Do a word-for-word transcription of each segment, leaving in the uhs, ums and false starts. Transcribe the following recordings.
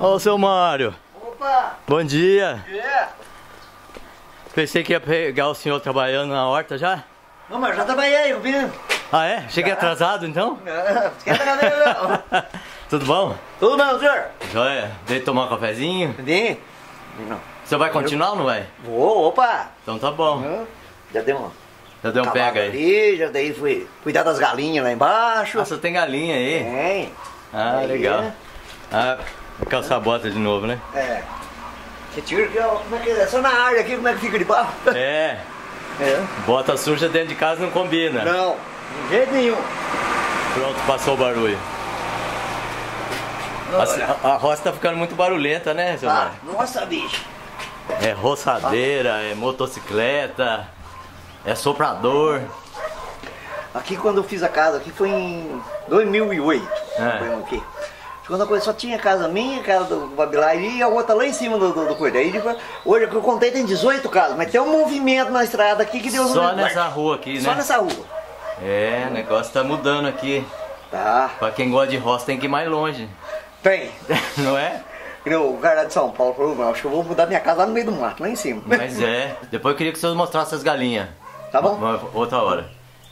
Ô, seu Mário. Opa! Bom dia. É. Pensei que ia pegar o senhor trabalhando na horta já. Não, mas já trabalhei, eu vim. Ah, é? Cheguei atrasado, então? Não, esquenta a cadeira, não. Tudo bom? Tudo bem, senhor? Joia. Veio tomar um cafezinho? Vim. Não. Você vai continuar ou não vai? Vou, opa! Então tá bom. Já deu uma... Já deu um pega aí. Ali, já daí fui cuidar das galinhas lá embaixo. Ah, você tem galinha aí? Tem. Ah, Aí, legal. né? Ah, vou calçar a bota de novo, né? É. Você tira aqui, ó, como é que é? Só na área aqui, como é que fica de pau? É. É. Bota suja dentro de casa não combina. Não, de jeito nenhum. Pronto, passou o barulho. A, a, a roça tá ficando muito barulhenta, né, seu Ah, Mário? nossa, bicho. É roçadeira, é motocicleta, é soprador. Aqui quando eu fiz a casa, aqui foi em dois mil e oito. É. Foi aqui. Quando a coisa só tinha casa minha, casa do Babilá e a outra lá em cima do, do, do coisa. Aí depois, hoje que eu contei tem dezoito casas, mas tem um movimento na estrada aqui que Deus não Só me nessa guarde. rua aqui, né? Só nessa rua. É, o negócio tá mudando aqui. Tá. Pra quem gosta de roça tem que ir mais longe. Tem. Não é? O cara de São Paulo falou, não, acho que eu vou mudar minha casa lá no meio do mato, lá em cima. Mas é. Depois eu queria que vocês mostrassem as galinhas. Tá bom? Uma, outra hora.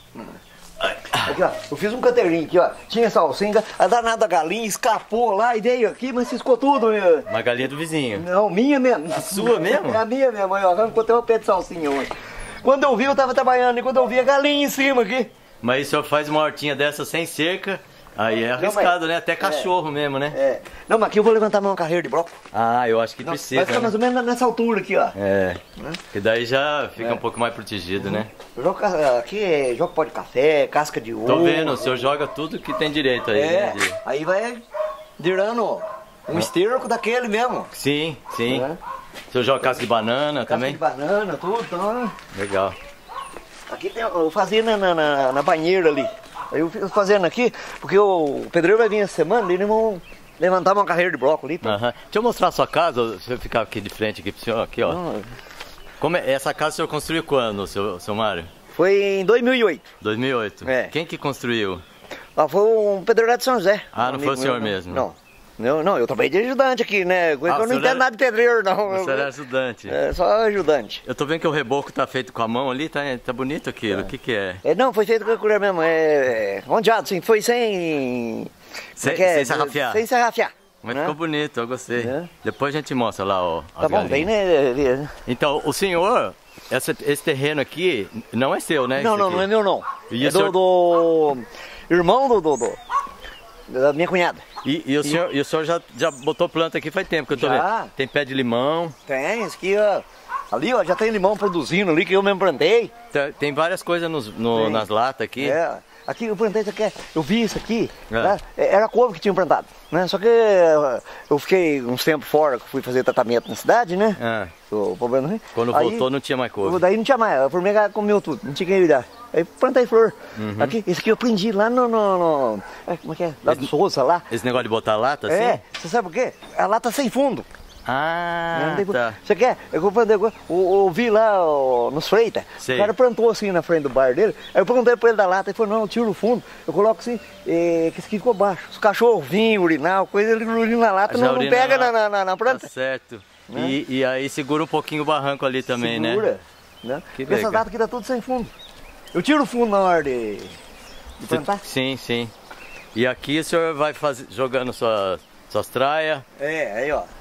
Aqui, ó, eu fiz um canteirinho aqui, ó. Tinha salsinha, a danada galinha escapou lá e veio aqui, mas ciscou tudo. Meu. Uma galinha do vizinho. Não, minha mesmo. A sua mesmo? É a minha mesmo, ó. Arrancou até um pé de salsinha hoje. Quando eu vi, eu tava trabalhando e quando eu vi a galinha em cima aqui. Mas o senhor faz uma hortinha dessa sem cerca, aí é Não, arriscado, mas- né? Até cachorro mesmo, né? É. Não, mas aqui eu vou levantar uma carreira de brócolis. Ah, eu acho que Não, precisa. vai ficar né? mais ou menos nessa altura aqui, ó. É. Né? Que daí já fica É. um pouco mais protegido, né? Eu jogo, ca- aqui é jogo pó de café, casca de ovo. Tô vendo, o senhor joga tudo que tem direito aí, É, né? de- aí vai virando um esterco daquele mesmo. Sim, sim. É. O senhor joga casca de banana Casca também? de banana, tudo, então. Legal. Aqui tem, eu fazia na, na, na, na banheira ali. Aí eu fico fazendo aqui, porque o pedreiro vai vir essa semana e eles vão levantar uma carreira de brócolis ali. Aham. Deixa eu mostrar a sua casa, se eu ficar aqui de frente aqui pro senhor, aqui ó. Não, Como é, essa casa o senhor construiu quando, seu, seu Mário? foi em dois mil e oito. dois mil e oito? É. Quem que construiu? Ah, foi um pedreiro de São José. Ah, um não foi o amigo senhor meu, mesmo? Não. Não, não, eu trabalhei de ajudante aqui, né? Eu Ah, o não senhor entendo era- nada de pedreiro, não. Você era ajudante. É, só ajudante. Eu tô vendo que o reboco tá feito com a mão ali, tá, tá bonito aquilo. O que que é? É, não, foi feito com a colher mesmo. É, é ondeado, sim. Foi sem... Sem, como é que é? sem sarrafiar. Sem sarrafiar. Mas né? ficou bonito, eu gostei. É. Depois a gente mostra lá, ó. as Tá bom, galinhas. bem, né? Então, o senhor, essa- esse terreno aqui não é seu, né? Não, esse não, aqui? não é meu não. E é o do, senhor- do irmão do, do, do- da minha cunhada. E, e o senhor, e o senhor já, já botou planta aqui faz tempo que eu tô Já. vendo. Tem pé de limão, Tem, isso aqui, ó. Ali, ó, já tem limão produzindo ali que eu mesmo plantei. tem, tem várias coisas nos- no- Tem. nas latas aqui. É, aqui eu plantei isso aqui, eu vi isso aqui, É. né? Era couve que tinham plantado, né? Só que eh, eu fiquei uns tempos fora, que fui fazer tratamento na cidade, né? Ah, O problema, né? quando Aí, voltou não tinha mais couve. Daí não tinha mais, a formiga comeu tudo, não tinha quem cuidar. Aí plantei flor. Uhum. Aqui, esse aqui eu aprendi lá no. no, no é, como é que é? Lá do Souza lá. Esse negócio de botar lata assim? É, você sabe o quê? A lata sem fundo. Ah, Não tem fu- tá. Você quer? Eu vou fazer agora. Eu, eu vi lá ó, nos Freitas. Sei. O cara plantou assim na frente do bar dele. Aí eu perguntei pra ele da lata. Ele falou: não, eu tiro o fundo. Eu coloco assim, é, que esse aqui ficou baixo. Os cachorros vinham urinar, coisa, ele urina na lata, Já não, não urina pega na- na, na, na planta. Tá certo. E, e aí segura um pouquinho o barranco ali também, né? Segura, né? Que Porque essa legal. lata aqui tá tudo sem fundo. Eu tiro o fundo na hora de, de plantar. Sim, sim. E aqui o senhor vai fazer, jogando suas, suas traias. É, aí ó.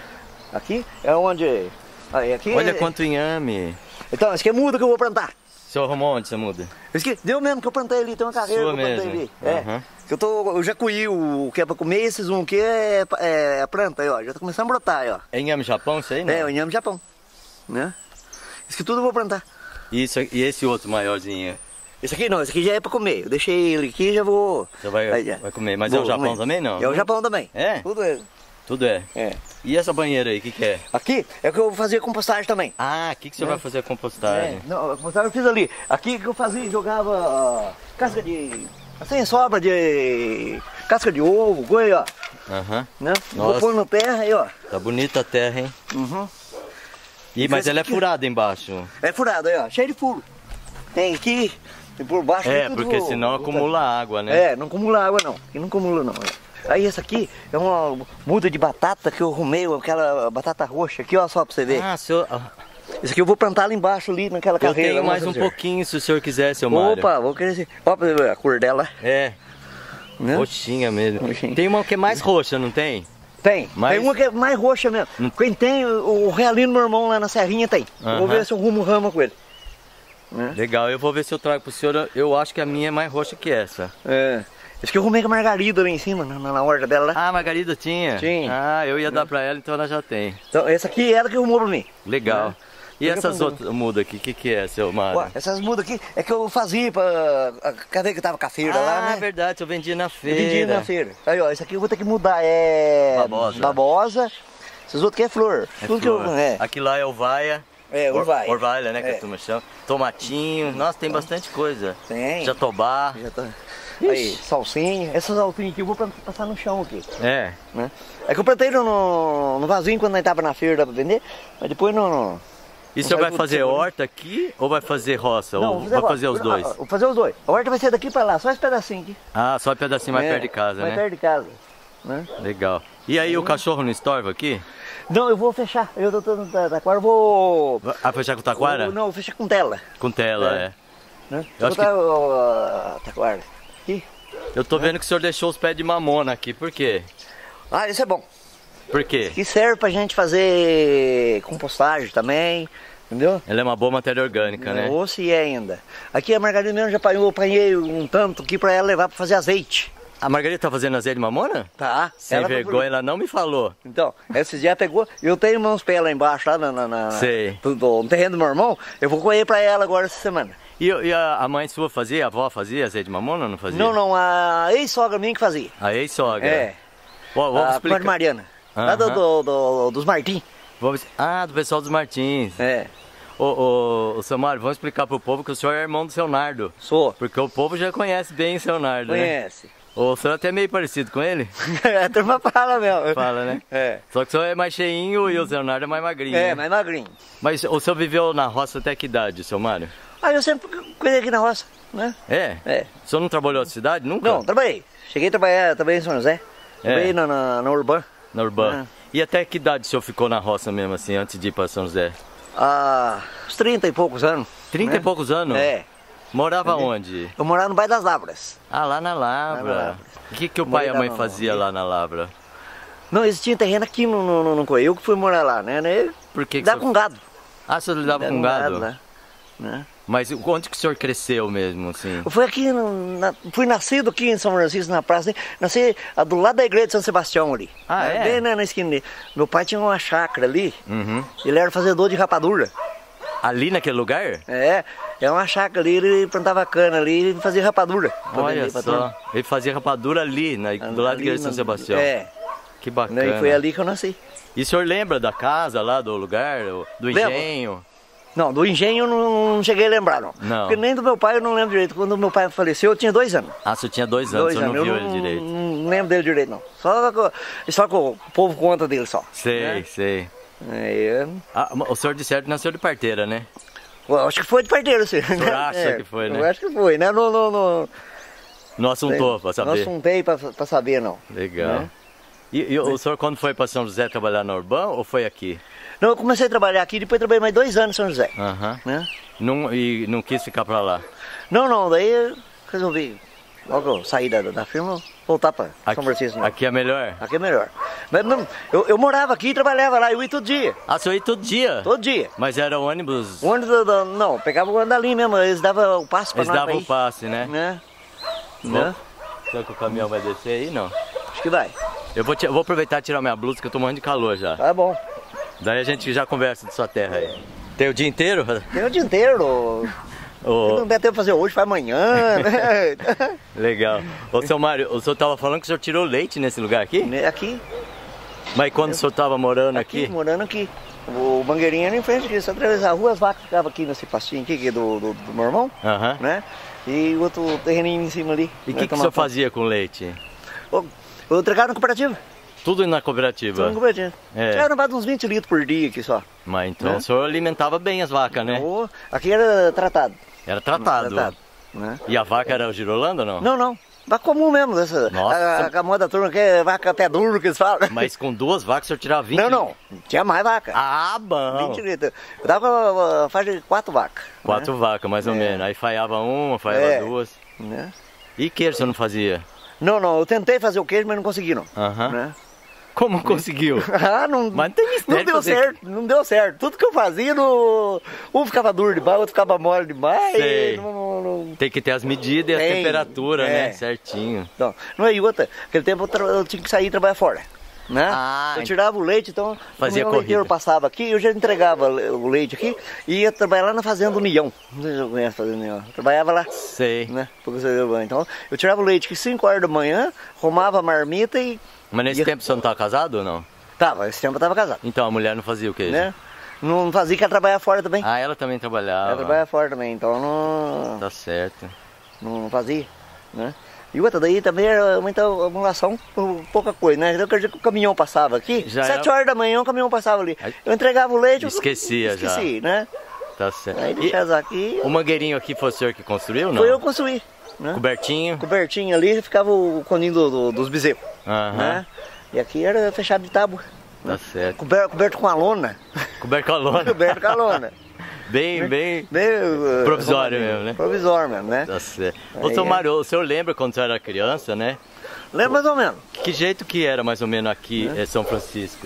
Aqui é onde. Aí, aqui Olha é- quanto inhame. Então, esse aqui é muda que eu vou plantar. O senhor arrumou onde você muda? Esse aqui, deu mesmo que eu plantei ali, tem uma carreira Sua que eu plantei mesmo? ali. É. Aham. Eu, tô, eu já colhi o que é pra comer, esses um que é, é a planta aí, ó. Já tá começando a brotar aí, ó. É inhame Japão isso aí, não? É, o inhame Japão. Né? Isso aqui tudo eu vou plantar. E, isso, e esse outro maiorzinho? Esse aqui não, esse aqui já é pra comer. Eu deixei ele aqui e já vou. Você vai, aí, já. vai comer. Mas Vou é o Japão comer. também, não? É o Japão também. É? Tudo é. Tudo é. É. E essa banheira aí, o que que é? Aqui é o que eu vou fazer compostagem também. Ah, aqui que você É. vai fazer a compostagem. É, não, a compostagem eu fiz ali. Aqui que eu fazia, jogava ó, casca de. Assim, sobra de. Casca de ovo, coisa, ó. Aham. Né? Nossa. Vou pôr na terra aí, ó. Tá bonita a terra, hein? Uhum. E, mas Esse ela é aqui- furada embaixo. É furado aí, ó. Cheio de furo. Tem aqui, tem por baixo. É, tem tudo- porque senão acumula água, né? É, não acumula água não. Aqui não acumula não. Aí essa aqui é uma muda de batata que eu arrumei, aquela batata roxa aqui, ó, só pra você ver. Ah, senhor... Isso aqui eu vou plantar lá embaixo, ali naquela Eu carreira. tenho mais um pouquinho, se o senhor quiser, seu Mário. Opa, vou querer sim. Ó, pra ver a cor dela. É, Né? roxinha mesmo. Roxinha. Tem uma que é mais roxa, não tem? Tem, Mas- tem uma que é mais roxa mesmo. Não- Quem tem, o, o realinho do meu irmão lá na Serrinha tem. Eu Vou Aham. ver se eu rumo rama com ele. Né? Legal, eu vou ver se eu trago pro senhor. Eu acho que a minha é mais roxa que essa. É. Esse que eu arrumei com a Margarida lá em cima, na, na horta dela lá. Ah, a Margarida tinha? Tinha. Ah, eu ia dar pra ela, então ela já tem. Então, essa aqui é ela que arrumou pra mim. Legal. É. E Fica essas com- outras mudas aqui, o que, que é, seu Mário? Ó, essas mudas aqui é que eu fazia pra. a- Cadê que tava com a feira ah, lá, né? verdade, eu vendia na Eu feira. vendi na feira. Aí, ó, esse aqui eu vou ter que mudar. É. Babosa. Babosa. Esses outros aqui é flor. É Tudo flor. que eu. É, Aqui lá é Ovaia. é Or- Orvalha. Orvalha, né, que É. a turma chama. Tomatinho. Nossa, tem bastante coisa. Tem. Jatobá. Já tá. Aí, salsinha. Essas altinhas aqui eu vou pra- passar no chão aqui. É. Né? É que eu plantei no, no, no vasinho quando nós tava na feira dá pra vender, mas depois não. não. E o Não senhor sai vai tudo fazer seguro. horta aqui ou vai fazer roça? Não, ou vou vai agora. fazer os Ah, dois? Vou fazer os dois. A horta vai ser daqui pra lá, só esse pedacinho aqui. Ah, só um pedacinho mais É, perto de casa, mais né? perto de casa. Né? Legal. E aí, o cachorro não estorva aqui? Não, eu vou fechar. Eu tô no taquara, eu vou. Vai ah, fechar com taquara? Eu- não, eu vou fechar com tela. Com tela, É. é. Né? Eu acho que- botar o a taquara aqui. Eu tô vendo que o senhor deixou os pés de mamona aqui, por quê? Ah, isso é bom. Por quê? Que serve pra gente fazer compostagem também. Entendeu? Ela é uma boa matéria orgânica, né? Ou se é ainda. Aqui a Margarida mesmo já apanhou, eu apanhei um tanto aqui pra ela levar pra fazer azeite. A Margarida tá fazendo azeite de mamona? Tá. Sem Ela- vergonha, ela não me falou. Então, esses dias pegou. Eu tenho uns pés lá embaixo, lá na, na, na- Sei. do- do- no terreno do meu irmão. Eu vou colher pra ela agora essa semana. E, e a, a mãe sua fazia? A avó fazia azeite de mamona ou não fazia? Não, não, a ex-sogra minha que fazia. A ex-sogra? É. Ó, vamos A explicar. Comadre Mariana. Lá do, Aham. do- do- dos Martins. Vamos... Ah, do pessoal dos Martins. É, Ô, ô, ô, seu Mário, vamos explicar pro povo que o senhor é irmão do seu Nardo. sou. Porque o povo já conhece bem o seu Nardo, né? Conhece. O senhor é até meio parecido com ele. A turma fala mesmo. Fala, né? É. Só que o senhor é mais cheinho e o seu Nardo é mais magrinho. É, né? mais magrinho. Mas o senhor viveu na roça até que idade, seu Mário? Ah, eu sempre cuidei aqui na roça, né? É? É. O senhor não trabalhou na cidade nunca? Não, trabalhei. Cheguei a trabalhar também em São José. É. Trabalhei na, na, na Urbana. Na Urbana. É. E até que idade o senhor ficou na roça mesmo, assim, antes de ir pra São José? Há uns trinta e poucos anos. Trinta né? e poucos anos? É. Morava onde? Eu morava no bairro das Lavras. Ah, lá na Lavra. Lá na Lavra. O que, que o Morei pai e a lá mãe no- faziam lá na Lavra? Não, eles tinham terreno aqui no, no, no, no Coelho. Eu que fui morar lá, né? né? Por que, que Dá o senhor... com gado. Ah, o senhor lidava Dá com gado? né? Né? Mas onde que o senhor cresceu mesmo, assim? Eu fui aqui, no- na- fui nascido aqui em São Francisco, na praça. Hein? Nasci ah, do lado da igreja de São Sebastião ali. Ah, né? é? Bem na, na esquina ali. Meu pai tinha uma chácara ali. Uhum. Ele era fazedor de rapadura. Ali naquele lugar? É, é uma chácara ali, ele plantava cana ali e fazia rapadura. pra Olha vender pra só. turma. Ele fazia rapadura ali, na, do lado da Ali igreja de São no- Sebastião. É, Que né? bacana. E foi ali que eu nasci. E o senhor lembra da casa lá, do lugar, do Lembro. engenho? Não, do engenho eu não, não cheguei a lembrar, não. Não. Porque nem do meu pai eu não lembro direito. Quando meu pai faleceu, eu tinha dois anos. Ah, o senhor tinha dois anos, dois o senhor não anos. viu eu ele não, direito. não lembro dele direito, não. Só, que- só que o povo conta dele só. Sei, né? sei. É, eu, Ah, o senhor de certo nasceu de parteira, né? eu acho que foi de parteiro, sim. senhor acha que foi, né? Eu acho que foi, né? Não, não, não, Não assuntou, pra não saber. assuntei pra, pra saber, não. Legal. Né? E, e o senhor quando foi pra São José trabalhar na Urbana ou foi aqui? Não, eu comecei a trabalhar aqui, depois trabalhei mais dois anos em São José. Aham. Né? Não, e não quis ficar pra lá? Não, não, daí eu resolvi, logo que eu saí da, da firma, voltar pra São Francisco. Não. aqui é melhor? Aqui é melhor. Mas não, eu, eu morava aqui e trabalhava lá, eu ia todo dia. Ah, o senhor ia todo dia? Todo dia. Mas era ônibus, O ônibus, do- do- não, pegava o ônibus dali mesmo, eles davam o passo pra eles nós davam pra o ir. passe, né? Né? Bom, Né? será que o caminhão vai descer aí? Não. Acho que vai. Eu vou, ti- eu vou aproveitar e tirar minha blusa que eu tô morrendo de calor já. Tá bom. Daí a gente já conversa de sua terra aí. Tem o dia inteiro? Tem o dia inteiro. Se Ô, não der tempo de fazer hoje, faz amanhã. Né? legal. Ô, seu Mário, o senhor tava falando que o senhor tirou leite nesse lugar aqui? Aqui, Mas quando o senhor tava morando aqui, aqui? morando aqui. O Mangueirinho era em frente aqui, só atravessar a rua, as vacas ficavam aqui nesse pastinho aqui, que é do, do, do meu irmão, Aham. né? E o outro terreninho em cima ali. E o né, que, que o tomar senhor conta. fazia com leite? Eu, eu entregava na cooperativa. Tudo na Tudo cooperativa? na cooperativa. É. Já levava uns vinte litros por dia aqui só. Mas então Né? o senhor alimentava bem as vacas, né? O- Aqui era tratado. Era tratado. Tratado, né? E a vaca era girolanda ou não? Não, não. Vaca comum mesmo, essa. Nossa. A, a moda da turma que é vaca pé duro que eles falam. Mas com duas vacas o senhor tirava vinte? Não, não. Tinha mais vaca. Ah, bom. vinte litros. Eu dava faixa de quatro vacas. Quatro né? vacas, mais ou É. menos. Aí falhava uma, falhava É. duas. Né? E queijo você não fazia? Não, não. Eu tentei fazer o queijo, mas não consegui não. Aham. Né? Como conseguiu? Ah, não, Mas não tem mistério não deu fazer- certo, não deu certo. Tudo que eu fazia, no... um ficava duro demais, outro ficava mole demais. Sei. Não, não, não... Tem que ter as medidas e a Tem, temperatura, é. né? Certinho. Não, não é e outra. Naquele tempo eu, tra... eu tinha que sair e trabalhar fora. Né? Ah, eu tirava o leite, então fazia o meu leiteiro corrida. passava aqui, eu já entregava o leite aqui e ia trabalhar lá na Fazenda União. Não sei se você conhece a Fazenda União. Eu trabalhava lá. Sei. Né? Então eu tirava o leite aqui cinco horas da manhã, arrumava a marmita e. Mas nesse ia... tempo você não estava casado ou não? Tava, esse tempo eu tava casado. Então a mulher não fazia o queijo? Né? Não fazia que ela trabalhava fora também. Ah, ela também trabalhava. Ela trabalhava fora também, então não, Tá certo. não fazia. Né? E outra daí também era muita acumulação por pouca coisa, né? Então quer dizer que o caminhão passava aqui, Já sete era- horas da manhã o caminhão passava ali. Aí- Eu entregava o leite, eu Esquecia já. esqueci, né? Tá certo. Aí E deixava aqui, o mangueirinho aqui foi o senhor que construiu, não? foi eu que construí. Né? Cobertinho? Cobertinho ali, ficava o coninho do, do- dos bezerros. Aham. Né? E aqui era fechado de tábua. Tá certo. Coberto, coberto com a lona. Coberto com a lona. Coberto com a lona. Bem, bem Bem, uh, provisório arrumadinho. mesmo, né? Provisório mesmo, né? Tá certo. Ô, Aí seu é. Mário, o senhor lembra quando o senhor era criança, né? Lembra mais ou menos? Que jeito que era mais ou menos aqui em São Francisco?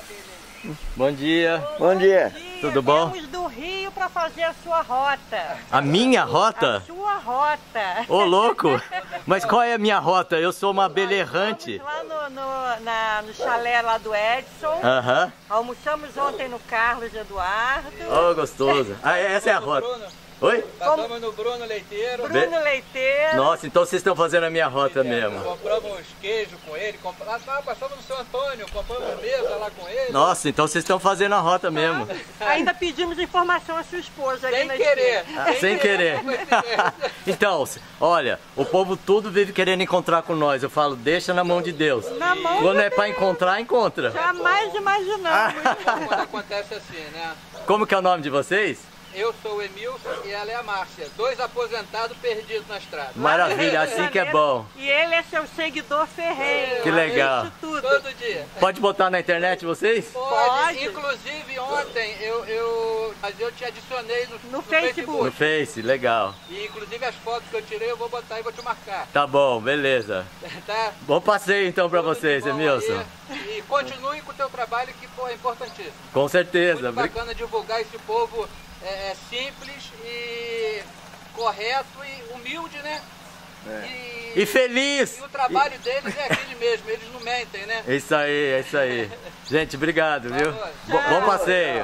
Bom dia. Bom dia. Tudo bom? Viemos do Rio para fazer a sua rota. A minha A rota? sua rota. Ô, louco! Mas qual é a minha rota? Eu sou uma abelha errante. Lá no, no, na- no chalé lá do Edson. Aham. Almoçamos ontem no Carlos Eduardo. Ô, gostoso. Ah, essa é a rota. Oi? Passamos no Bruno Leiteiro, Bruno Leiteiro. Nossa, então vocês estão fazendo a minha rota mesmo. compramos queijo com ele, compra... ah, passamos no São Antônio, compramos mesa lá com ele. Nossa, então vocês estão fazendo a rota mesmo. Ainda pedimos informação à sua esposa ali Sem na querer. esquina. Ah, sem querer. Então, olha, o povo tudo vive querendo encontrar com nós. Eu falo, deixa na mão de Deus. Na mão Quando de é pra Deus. encontrar, encontra. Jamais imaginamos. Quando acontece assim, né? Como que é o nome de vocês? Eu sou o Emilson e ela é a Márcia. Dois aposentados perdidos na estrada. Maravilha, assim que é bom. E ele é seu seguidor ferrenho. Que legal. Isso tudo. Todo dia. Pode botar na internet vocês? Pode. Pode. Inclusive ontem eu, eu, mas eu te adicionei no, No Facebook. No Face, legal. E inclusive as fotos que eu tirei eu vou botar e vou te marcar. Tá bom, beleza. Tá? Bom passeio então pra Tudo vocês, de bom Emilson. aí. E continue com o teu trabalho que pô, é importantíssimo. Com certeza. Muito bacana divulgar esse povo é, é, simples e correto e humilde, né? E, E feliz! e o trabalho deles é aquele mesmo, eles não mentem, né? É isso aí, é isso aí. Gente, obrigado, viu? Tá Bo- bom passeio.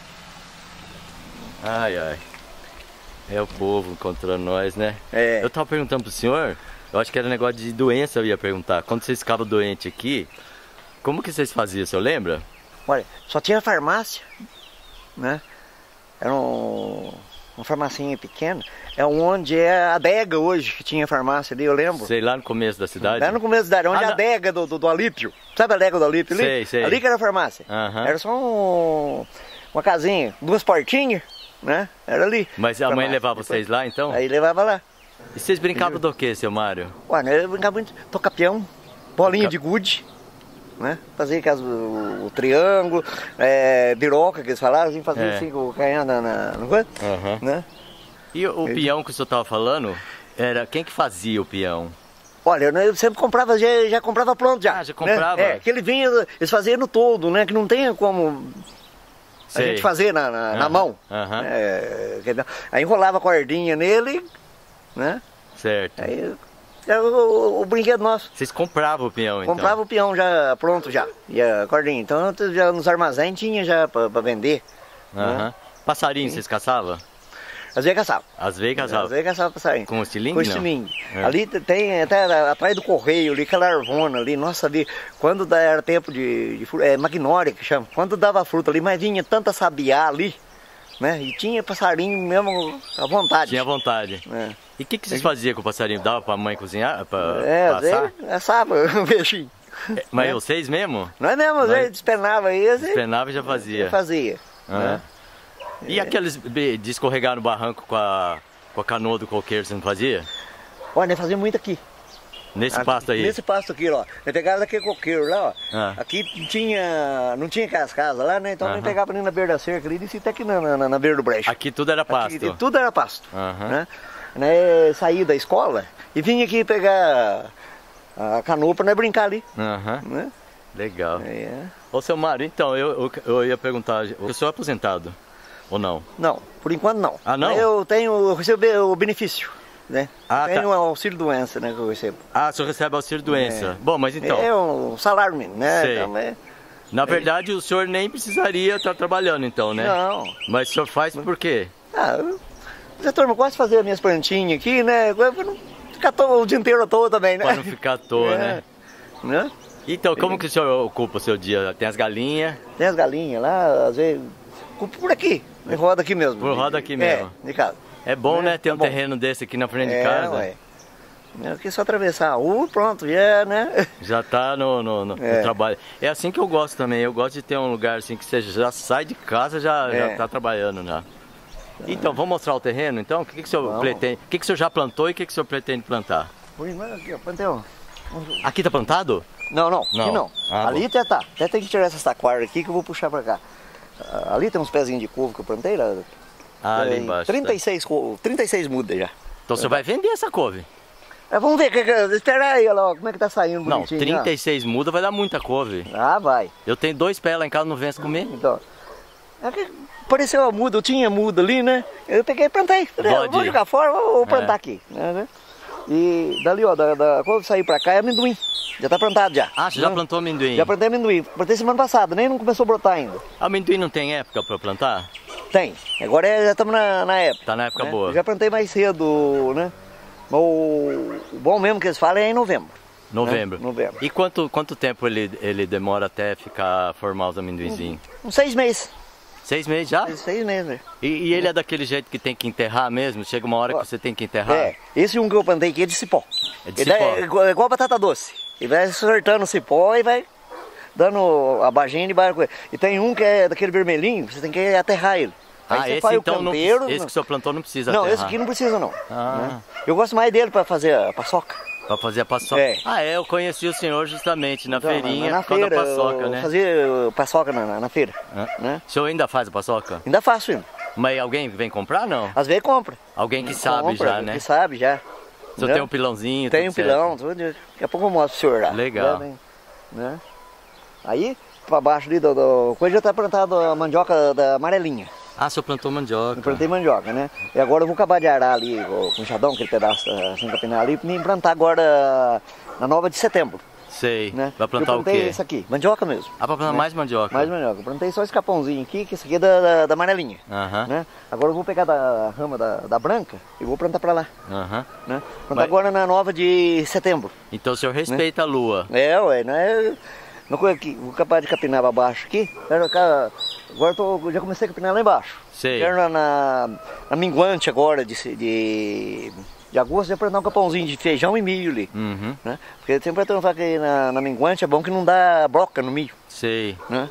Ai, ai. É o povo encontrando nós, né? É. Eu tava perguntando pro senhor, eu acho que era negócio de doença, eu ia perguntar. Quando vocês ficavam doentes aqui, como que vocês faziam, o senhor lembra? Olha, só tinha farmácia, né? Era um, uma farmacinha pequena. É onde é a adega hoje, que tinha farmácia ali, eu lembro. Sei lá no começo da cidade. Lá no começo da cidade, onde Ah, é a não. adega do, do, do Alípio. Sabe a adega do Alípio ali? Sei, sei. Ali que era a farmácia. Aham. Era só um, uma casinha, duas portinhas, né? Era ali. Mas a mãe Farmácia. levava vocês lá então? Aí levava lá. E vocês brincavam do que, seu Mário? Olha, eu brincava muito, tocar peão, bolinha de gude, né? Fazia aquelas, o, o triângulo, é, biroca que eles falavam, assim, fazia É. assim com o canhão na, na, no coisa, Aham. né? E o, o peão que o senhor tava falando, era quem que fazia o peão? Olha, eu, eu sempre comprava, já, já comprava pronto já. Ah, já comprava? Né? É, que ele vinha, eles faziam no todo, né? Que não tem como a Sei. gente fazer na, na, na Aham, mão. aham. É, quer dizer, aí enrolava a cordinha nele, né? Certo. Aí era o, o, o brinquedo nosso. Vocês compravam o peão então? Comprava o peão já pronto já, e a cordinha. Então já nos armazéns tinha já pra, pra vender. Aham. Passarinho vocês caçavam? Às vezes caçava. Às vezes Às caçavam. vezes caçava passarinho. Com estilingue, Com não? estilingue. É. Ali tem até atrás do correio ali, aquela arvona ali, nossa ali, quando da- era tempo de, de fruta, é magnólia que chama, quando dava fruta ali, mas vinha tanta sabiá ali, né? E tinha passarinho mesmo à vontade. Tinha vontade. É, E o que, que vocês faziam com o passarinho? Dava pra mãe cozinhar? Pra é às passar? vezes assava o peixinho. É, Mas vocês mesmo? Nós mesmo, às Nós- vezes despenava aí, às vezes Despenava e já fazia. fazia. Aham. Né? E aqueles be- de escorregar no barranco com a, com a canoa do coqueiro, você não fazia? Olha, nós fazia muito aqui. Nesse aqui, pasto aí? Nesse pasto aqui, ó. Nós pegava daquele coqueiro lá, ó. Ah. Aqui tinha, não tinha aquelas casas lá, né? Então Aham. nós pegava ali na beira da cerca ali, descia até aqui na, na, na beira do brejo. Aqui tudo era pasto? Aqui, tudo era pasto. Aham. Né? Né? Saí da escola e vim aqui pegar a canoa pra nós brincar ali. Aham. Né? Legal. É. Ô, seu Mário, então, eu, eu, eu ia perguntar, o senhor é aposentado ou não? Não, por enquanto não. Ah, não? Eu tenho, eu recebo o benefício, né? Ah, tenho tá. um auxílio doença, né, que eu recebo. Ah, o senhor recebe auxílio doença. É. Bom, mas então, É um salário mínimo, né? Sei. Então, é... na verdade o senhor nem precisaria estar trabalhando então, né? Não. Mas o senhor faz por quê? Ah, eu, a turma gosta de fazer as minhas plantinhas aqui, né? Pra não ficar todo, o dia inteiro à toa também, né? Pra não ficar à toa, É. né? Né? Então, como que o senhor ocupa o seu dia? Tem as galinhas? Tem as galinhas lá, às vezes, por aqui, me roda aqui mesmo. Por roda aqui mesmo. É, de casa. É bom, É, né, ter é um bom. terreno desse aqui na frente de É, casa. ué. Aqui é só atravessar a rua, pronto, já, né? Já tá no, no, no- no É. trabalho. É assim que eu gosto também. Eu gosto de ter um lugar assim que você já sai de casa já É. já tá trabalhando já. Então, vamos mostrar o terreno então? O que, que o senhor Vamos. pretende? O que, que o senhor já plantou e o que, que o senhor pretende plantar? Por enquanto aqui, ó, panteão. Aqui tá plantado? Não, não, Não. aqui não. Ah, ali bom. até tá. Até tem que tirar essa taquara aqui que eu vou puxar pra cá. Ah, ali tem uns pezinhos de couve que eu plantei lá. Ah, ali Tem embaixo. trinta e tá. seis, co- trinta e seis mudas já. Então o senhor vai vender essa couve? É, vamos ver, que, que, espera aí, olha lá, como é que tá saindo Não, bonitinho. trinta ó. e seis mudas vai dar muita couve. Ah, vai. Eu tenho dois pés lá em casa, não venço comer. Então, é que apareceu a muda, eu tinha muda ali, né? Eu peguei e plantei. Falei, Pode eu vou ir. jogar fora, vou, vou plantar É. aqui. Né, né? E dali, ó, da, da, quando eu sair pra cá é amendoim. Já tá plantado já. Ah, você já Né? plantou amendoim? Já plantei amendoim. Plantei semana passada, nem não começou a brotar ainda. Amendoim não tem época pra plantar? Tem. Agora é- já estamos na, na época. Tá na época né? boa. Eu já plantei mais cedo, né? Mas o, o bom mesmo que eles falam é em novembro. Novembro. Né? Novembro. E quanto, quanto tempo ele, ele demora até ficar formar os amendoinzinhos? Uns seis meses. Seis meses já? Seis, seis meses, né? E, e ele é daquele jeito que tem que enterrar mesmo? Chega uma hora que você tem que enterrar? É, esse um que eu plantei aqui é de cipó. É de Ele cipó. É igual, é igual batata doce. Ele vai sortando o cipó e vai dando a baginha de barco. E tem um que é daquele vermelhinho, você tem que aterrar ele. Aí Ah, você esse faz o então, não, canteiro, esse que o senhor plantou não precisa Não, aterrar. esse aqui não precisa não. Ah. né? Eu gosto mais dele para fazer a paçoca. Pra fazer a paçoca. É. Ah, é, eu conheci o senhor justamente na Então, feirinha, na por causa feira, da paçoca, eu né? fazia paçoca na, na, na feira. Hã? Né? O senhor ainda faz a paçoca? Ainda faço ainda. Mas alguém vem comprar, não? Às vezes compra. Alguém que sabe Compra, já, né? Que sabe já. O senhor né? tem um pilãozinho, Tem um tudo certo. pilão, tudo. Daqui a pouco eu mostro pro senhor lá. Legal. Né? Né? Aí, pra baixo ali do, do coisa já tá plantado a mandioca da amarelinha. Ah, o senhor plantou mandioca. Eu plantei mandioca, né? E agora eu vou acabar de arar ali o- com o enxadão, aquele pedaço assim capinar ali, pra me plantar agora na nova de setembro. Sei. Né? Vai plantar eu o plantei quê? esse aqui, mandioca mesmo. Ah, pra plantar né? mais mandioca. Mais mandioca. Eu plantei só esse capãozinho aqui, que esse aqui é da, da, da amarelinha. Aham, Né? Agora eu vou pegar da rama da, da branca e vou plantar pra lá. aham. Né? Plantar Mas- agora na nova de setembro. Então o senhor respeita a lua. É, ué, não é. Uma coisa aqui, vou capaz de capinar pra baixo aqui. Quero cá- Agora eu tô, já comecei a capinar lá embaixo. Sei. Quero na, na, na minguante agora de, de, de agosto, já plantar um capãozinho de feijão e milho ali. Uhum, Né? Porque sempre eu falo que na, na minguante é bom que não dá broca no milho. sei. Né?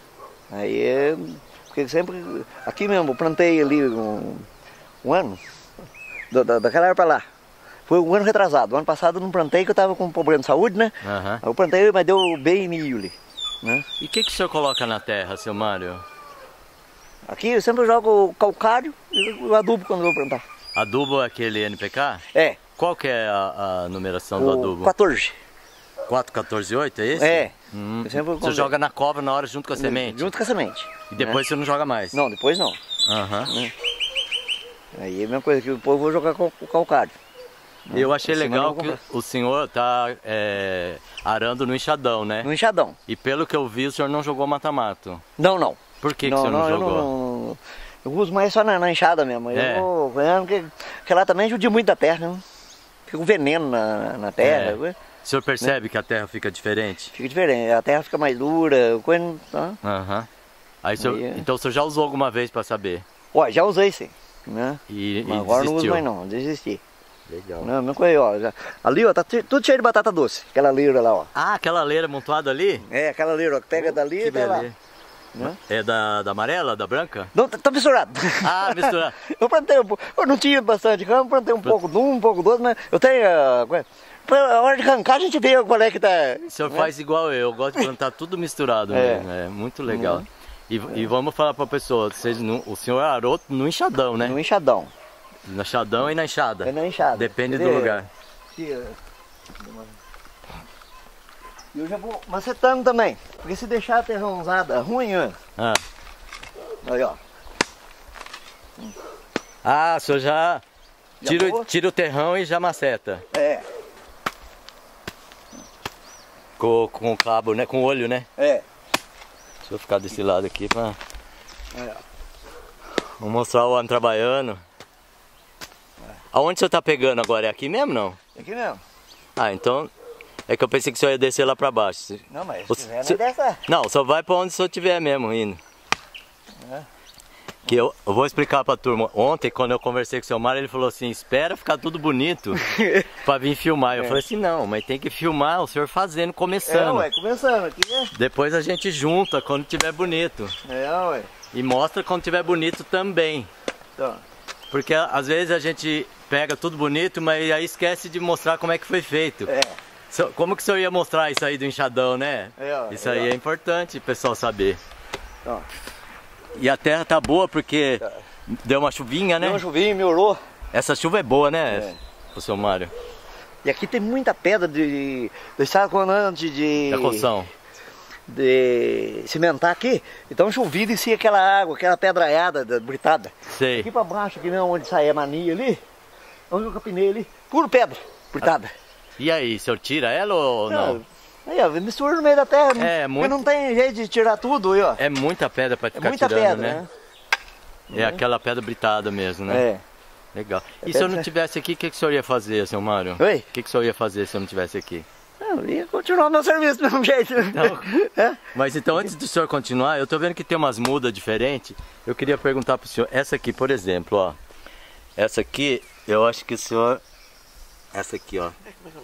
Aí é. Porque sempre. Aqui mesmo, eu plantei ali um, um ano, da, da, daquela hora pra lá. Foi um ano retrasado. O ano passado eu não plantei, que eu tava com um problema de saúde, né? Aham. Aí eu plantei, mas deu bem milho ali. Né? E o que, que o senhor coloca na terra, seu Mário? Aqui eu sempre jogo o calcário e o adubo quando eu vou plantar. Adubo é aquele N P K? É, Qual que é a, a numeração do o adubo? quatorze. quatro, quatorze, oito, é esse? É. Hum. Eu sempre Você comprei. joga na cova na hora junto com a semente? Junto com a semente. E depois você não joga mais? Não, depois não. Aham. Aí é a mesma coisa que depois eu vou jogar com o calcário. Eu achei Essa semana legal eu vou que o senhor tá é, arando no enxadão, né? No enxadão. E pelo que eu vi, o senhor não jogou mata-mato. Não, não. Por que, que não, o senhor não, não, eu jogou? não. Eu uso mais só na, na enxada mesmo. É. Eu vou vendo que, que lá também judia muito da terra, né? Fica com veneno na, na terra. É. O senhor percebe que a terra fica diferente? Fica diferente. A terra fica mais dura, coisa. Tá? Aham. Aí, o senhor- Aí é. Então o senhor já usou alguma vez para saber? Ó, já usei sim. Né? E, Mas e agora não uso desistiu? mais não, desisti. Legal. Não, mesma coisa aí, ó. já- ali, ó, tá tu- tudo cheio de batata doce. Aquela lira lá, ó. Ah, aquela leira amontoada ali? É, aquela lira, ó, que pega dali Que até lá. beleza. Né? É da, da amarela, da branca? Não, tá, tá misturado. Ah, misturado. Eu plantei um pouco. Eu não tinha bastante campo, plantei um pouco de um, um pouco do outro, mas eu tenho. ah, a hora de arrancar a gente vê qual é que tá. O senhor faz igual eu, eu gosto de plantar tudo misturado É. mesmo, é muito legal. E, e vamos falar pra pessoa, vocês não- o senhor arou no enxadão, né? No enxadão. No enxadão e na enxada. É na enxada. Depende Quer do ver? lugar. Aqui, ó. E eu já vou macetando também. Porque se deixar a terrãozada ruim, ó. Ah, Aí, ó. ah o senhor já Já tira, vou? tira o terrão e já maceta. É, Com, com o cabo, né? Com o olho, né? é. Deixa eu ficar desse lado aqui pra... Aí, ó. Vou mostrar o homem trabalhando. Aonde o senhor tá pegando agora? É aqui mesmo, não? Aqui mesmo. Ah, então... É que eu pensei que o senhor ia descer lá pra baixo. Se- Não, mas O- se quiser, se- não dessa. Não, só vai pra onde o senhor estiver mesmo indo. É. Que eu, eu vou explicar pra turma. Ontem, quando eu conversei com o seu Mário, ele falou assim, espera ficar tudo bonito pra vir filmar. Eu É. falei assim, não, mas tem que filmar o senhor fazendo, É, começando. ué, começando aqui, né? Depois a gente junta quando tiver bonito. É, ué. E mostra quando tiver bonito também. Então, Porque às vezes a gente pega tudo bonito, mas aí esquece de mostrar como é que foi feito. é. So- Como que o senhor ia mostrar isso aí do enxadão, né? É, ó, Isso é, aí ó. é importante o pessoal saber. Ó. E a terra tá boa porque deu uma chuvinha, né? Deu uma chuvinha, melhorou. Essa chuva é boa, né, É. o seu Mário? E aqui tem muita pedra de. de sabe quando antes de. Da construção. De cimentar aqui. Então chovia e descia aquela água, aquela pedraiada da britada. Sei. Aqui pra baixo, aqui mesmo onde sai a mania ali, onde eu capinei ali, puro pedra, britada. E aí, o senhor tira ela ou não? Aí, ó, mistura no meio da terra. não- É, porque muito- não tem jeito de tirar tudo aí, ó. É muita pedra pra É ficar muita tirando, pedra, né? né? É aquela pedra britada mesmo, né? É. Legal. E É se eu pedra- não tivesse aqui, o que, que o senhor ia fazer, seu Mário? Oi? O que, que o senhor ia fazer se eu não tivesse aqui? Eu ia continuar meu serviço do mesmo jeito. Não. É? Mas então, antes do senhor continuar, eu tô vendo que tem umas mudas diferentes. Eu queria perguntar pro senhor, essa aqui, por exemplo, ó. Essa aqui, eu acho que o senhor... Essa aqui, ó.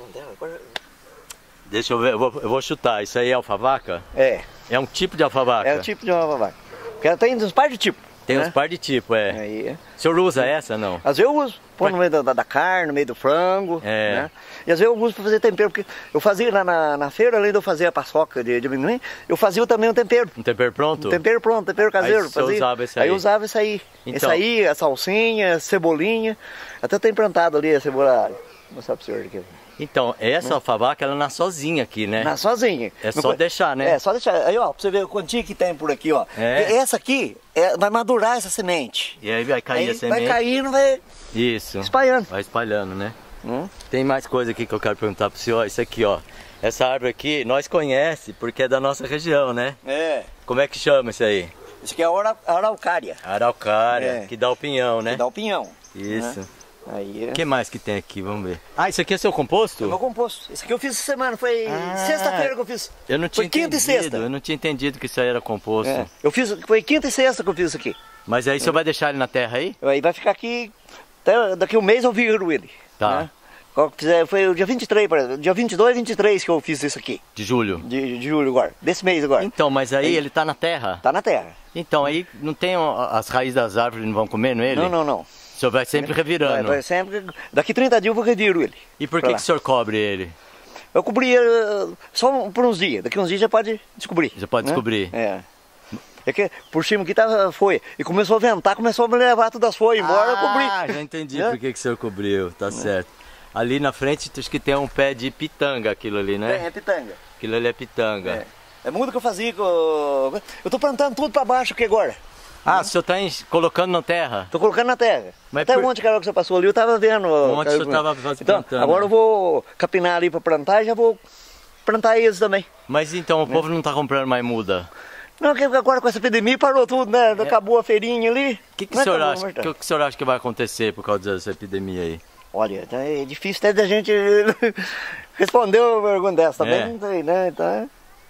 Deixa eu ver, eu vou, eu vou chutar. Isso aí é alfavaca? É, É um tipo de alfavaca? é o tipo de uma vaca. Porque ela tem uns par de tipo. Tem né? uns par de tipo, é. Aí, O senhor usa essa, não? às vezes eu uso, põe no meio da, da carne, no meio do frango, É. né? E às vezes eu uso para fazer tempero, porque eu fazia na, na, na feira, além de eu fazer a paçoca de, de amendoim, eu fazia também o tempero. Um tempero pronto? Um tempero pronto, tempero caseiro. Aí o senhor fazia. usava esse aí? eu usava esse aí. Então. Esse aí, a salsinha, a cebolinha. Até tem plantado ali a cebola. Vou mostrar pro senhor aqui. Então, essa alfavaca, ela nasce sozinha aqui, né? Na, sozinha. É Não só co- deixar, né? É, só deixar. Aí, ó, pra você ver o quantinho que tem por aqui, ó. É. E essa aqui é, vai madurar essa semente. E aí vai cair Aí a semente. vai caindo, vai Isso. espalhando. Vai espalhando, né? Hum? Tem mais coisa aqui que eu quero perguntar pro senhor. Isso aqui, ó. Essa árvore aqui, nós conhece porque é da nossa região, né? É. Como é que chama isso aí? Isso aqui é a ara- araucária. Araucária, É. que dá o pinhão, né? Que dá o pinhão. Isso. Né? Aí, O que mais que tem aqui? Vamos ver. Ah, isso aqui é seu é composto? meu composto. Isso aqui eu fiz essa semana, foi Ah. sexta-feira que eu fiz. Eu não tinha Foi quinta e entendido. sexta. Eu não tinha entendido que isso aí era composto. É. Eu fiz, foi quinta e sexta que eu fiz isso aqui. Mas aí o senhor vai deixar ele na terra aí? Aí vai ficar aqui, até daqui um mês eu viro ele. Tá. Né? Qual que quiser, foi o dia vinte e três, por exemplo, dia vinte e dois e vinte e três que eu fiz isso aqui, De julho. de, de julho agora, desse mês agora. Então, mas aí Aí. ele tá na terra. Tá na terra. Então, aí não tem ó, as raízes das árvores não vão comendo ele? Não, não, não. O senhor vai sempre revirando. Vai, vai sempre, daqui trinta dias eu vou reviro ele. E por Pra que, lá. que o senhor cobre ele? Eu cobri ele só um- por uns dias, daqui uns dias já pode descobrir. Já pode né? descobrir. É. É que por cima aqui tava foi. E começou a ventar, começou a me levar todas as folhas embora, eu cobri. Ah, já entendi Né? por que, que o senhor cobriu, tá certo. Ali na frente acho que tem um pé de pitanga aquilo ali, É, né? é pitanga. Aquilo ali é pitanga. É. É muito que eu fazia. com- Eu tô plantando tudo pra baixo aqui agora. Ah, o senhor tá em- colocando na terra? Tô colocando na terra. Mas Até por- ontem, cara, que você passou ali, eu tava vendo. Ontem cara, o senhor tava fazendo- Então, plantando, agora né? eu vou capinar ali pra plantar e já vou plantar eles também. Mas então o povo não tá comprando mais muda. Não, que agora com essa epidemia parou tudo, né? Acabou a feirinha ali. O que, que, Não o senhor acabou, acha, mas tá. que, que o senhor acha que vai acontecer por causa dessa epidemia aí? Olha, tá- é difícil até da gente responder uma pergunta dessa também, É. não sei, né? Então,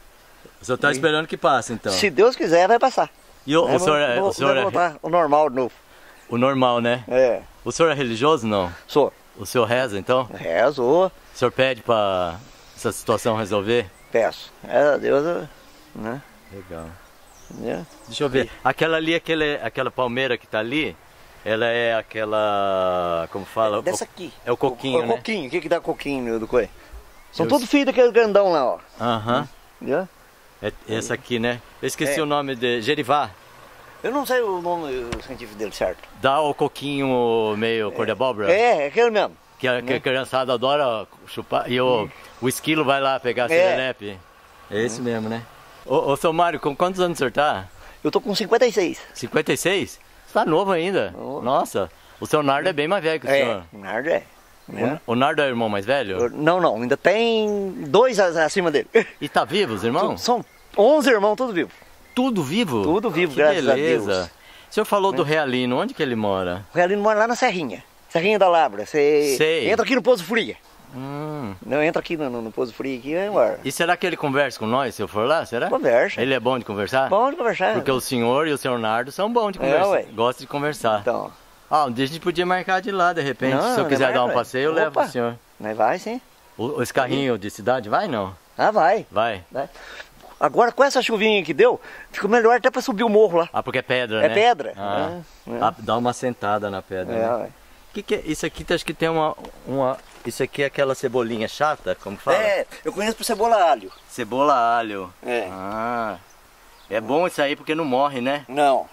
O senhor tá esperando que passe, então. se Deus quiser, vai passar. E o, Né? o senhor, é, Vou- o senhor vai é voltar o normal de novo. o normal, né? É, O senhor é religioso, não? sou. O senhor reza, então? Rezo, O senhor pede pra essa situação resolver? peço. É a Deus, eu- né? Legal. né? Deixa eu ver. Aquela ali, aquele, aquela palmeira que tá ali, ela é aquela... como fala? Dessa aqui. É o coquinho, o, o né? coquinho, o que que dá coquinho do coi? São Eu- todos filhos daquele grandão lá, ó. Aham. Entendeu? É essa aqui, né? Eu esqueci É. o nome de Gerivá. Eu não sei o nome o científico dele, certo? Dá o coquinho meio cor de abóbora. É, é aquele mesmo. Que a, que a criançada adora chupar. E o, o esquilo vai lá pegar a É. serelepe. É esse mesmo, né? Ô, ô, seu Mário, com quantos anos o senhor tá? Eu tô com cinquenta e seis. cinquenta e seis? Você tá novo ainda. Novo. Nossa, o seu Nardo é bem mais velho que o É, senhor. o Nardo é. né? O, o Nardo é o irmão mais velho? Eu- Não, não, ainda tem dois a- acima dele. E tá vivo, os irmãos? São onze irmãos, todos vivos. Tudo vivo? Tudo vivo, que graças a beleza. Deus. O senhor falou do Realino, onde que ele mora? O Realino mora lá na Serrinha. Serrinha da Labra. Você Sei. entra aqui no Pouso Fria. Hum. Não, entra aqui no, no, no Pouso Fria aqui e vai embora. E será que ele conversa com nós se eu for lá? Será? Conversa. Ele é bom de conversar? Bom de conversar. Porque o senhor e o senhor Nardo são bons de É, conversar. ué. Gosta de conversar. Então, Ah, um dia a gente podia marcar de lá, de repente. Não, se eu não quiser vai, dar um ué. passeio, eu levo Opa. o senhor. nós vai sim. O, esse carrinho de cidade vai, não? Ah, vai. Vai. vai. Agora com essa chuvinha que deu, ficou melhor até pra subir o morro lá. Ah, porque é pedra, É né? pedra. Ah. É, é. Ah, dá uma sentada na pedra, É, né? ué. Que que é? Isso aqui acho que tem uma, uma... Isso aqui é aquela cebolinha chata, como fala? É, eu conheço por cebola alho. Cebola alho. É. Ah. É bom isso aí porque não morre, né? Não.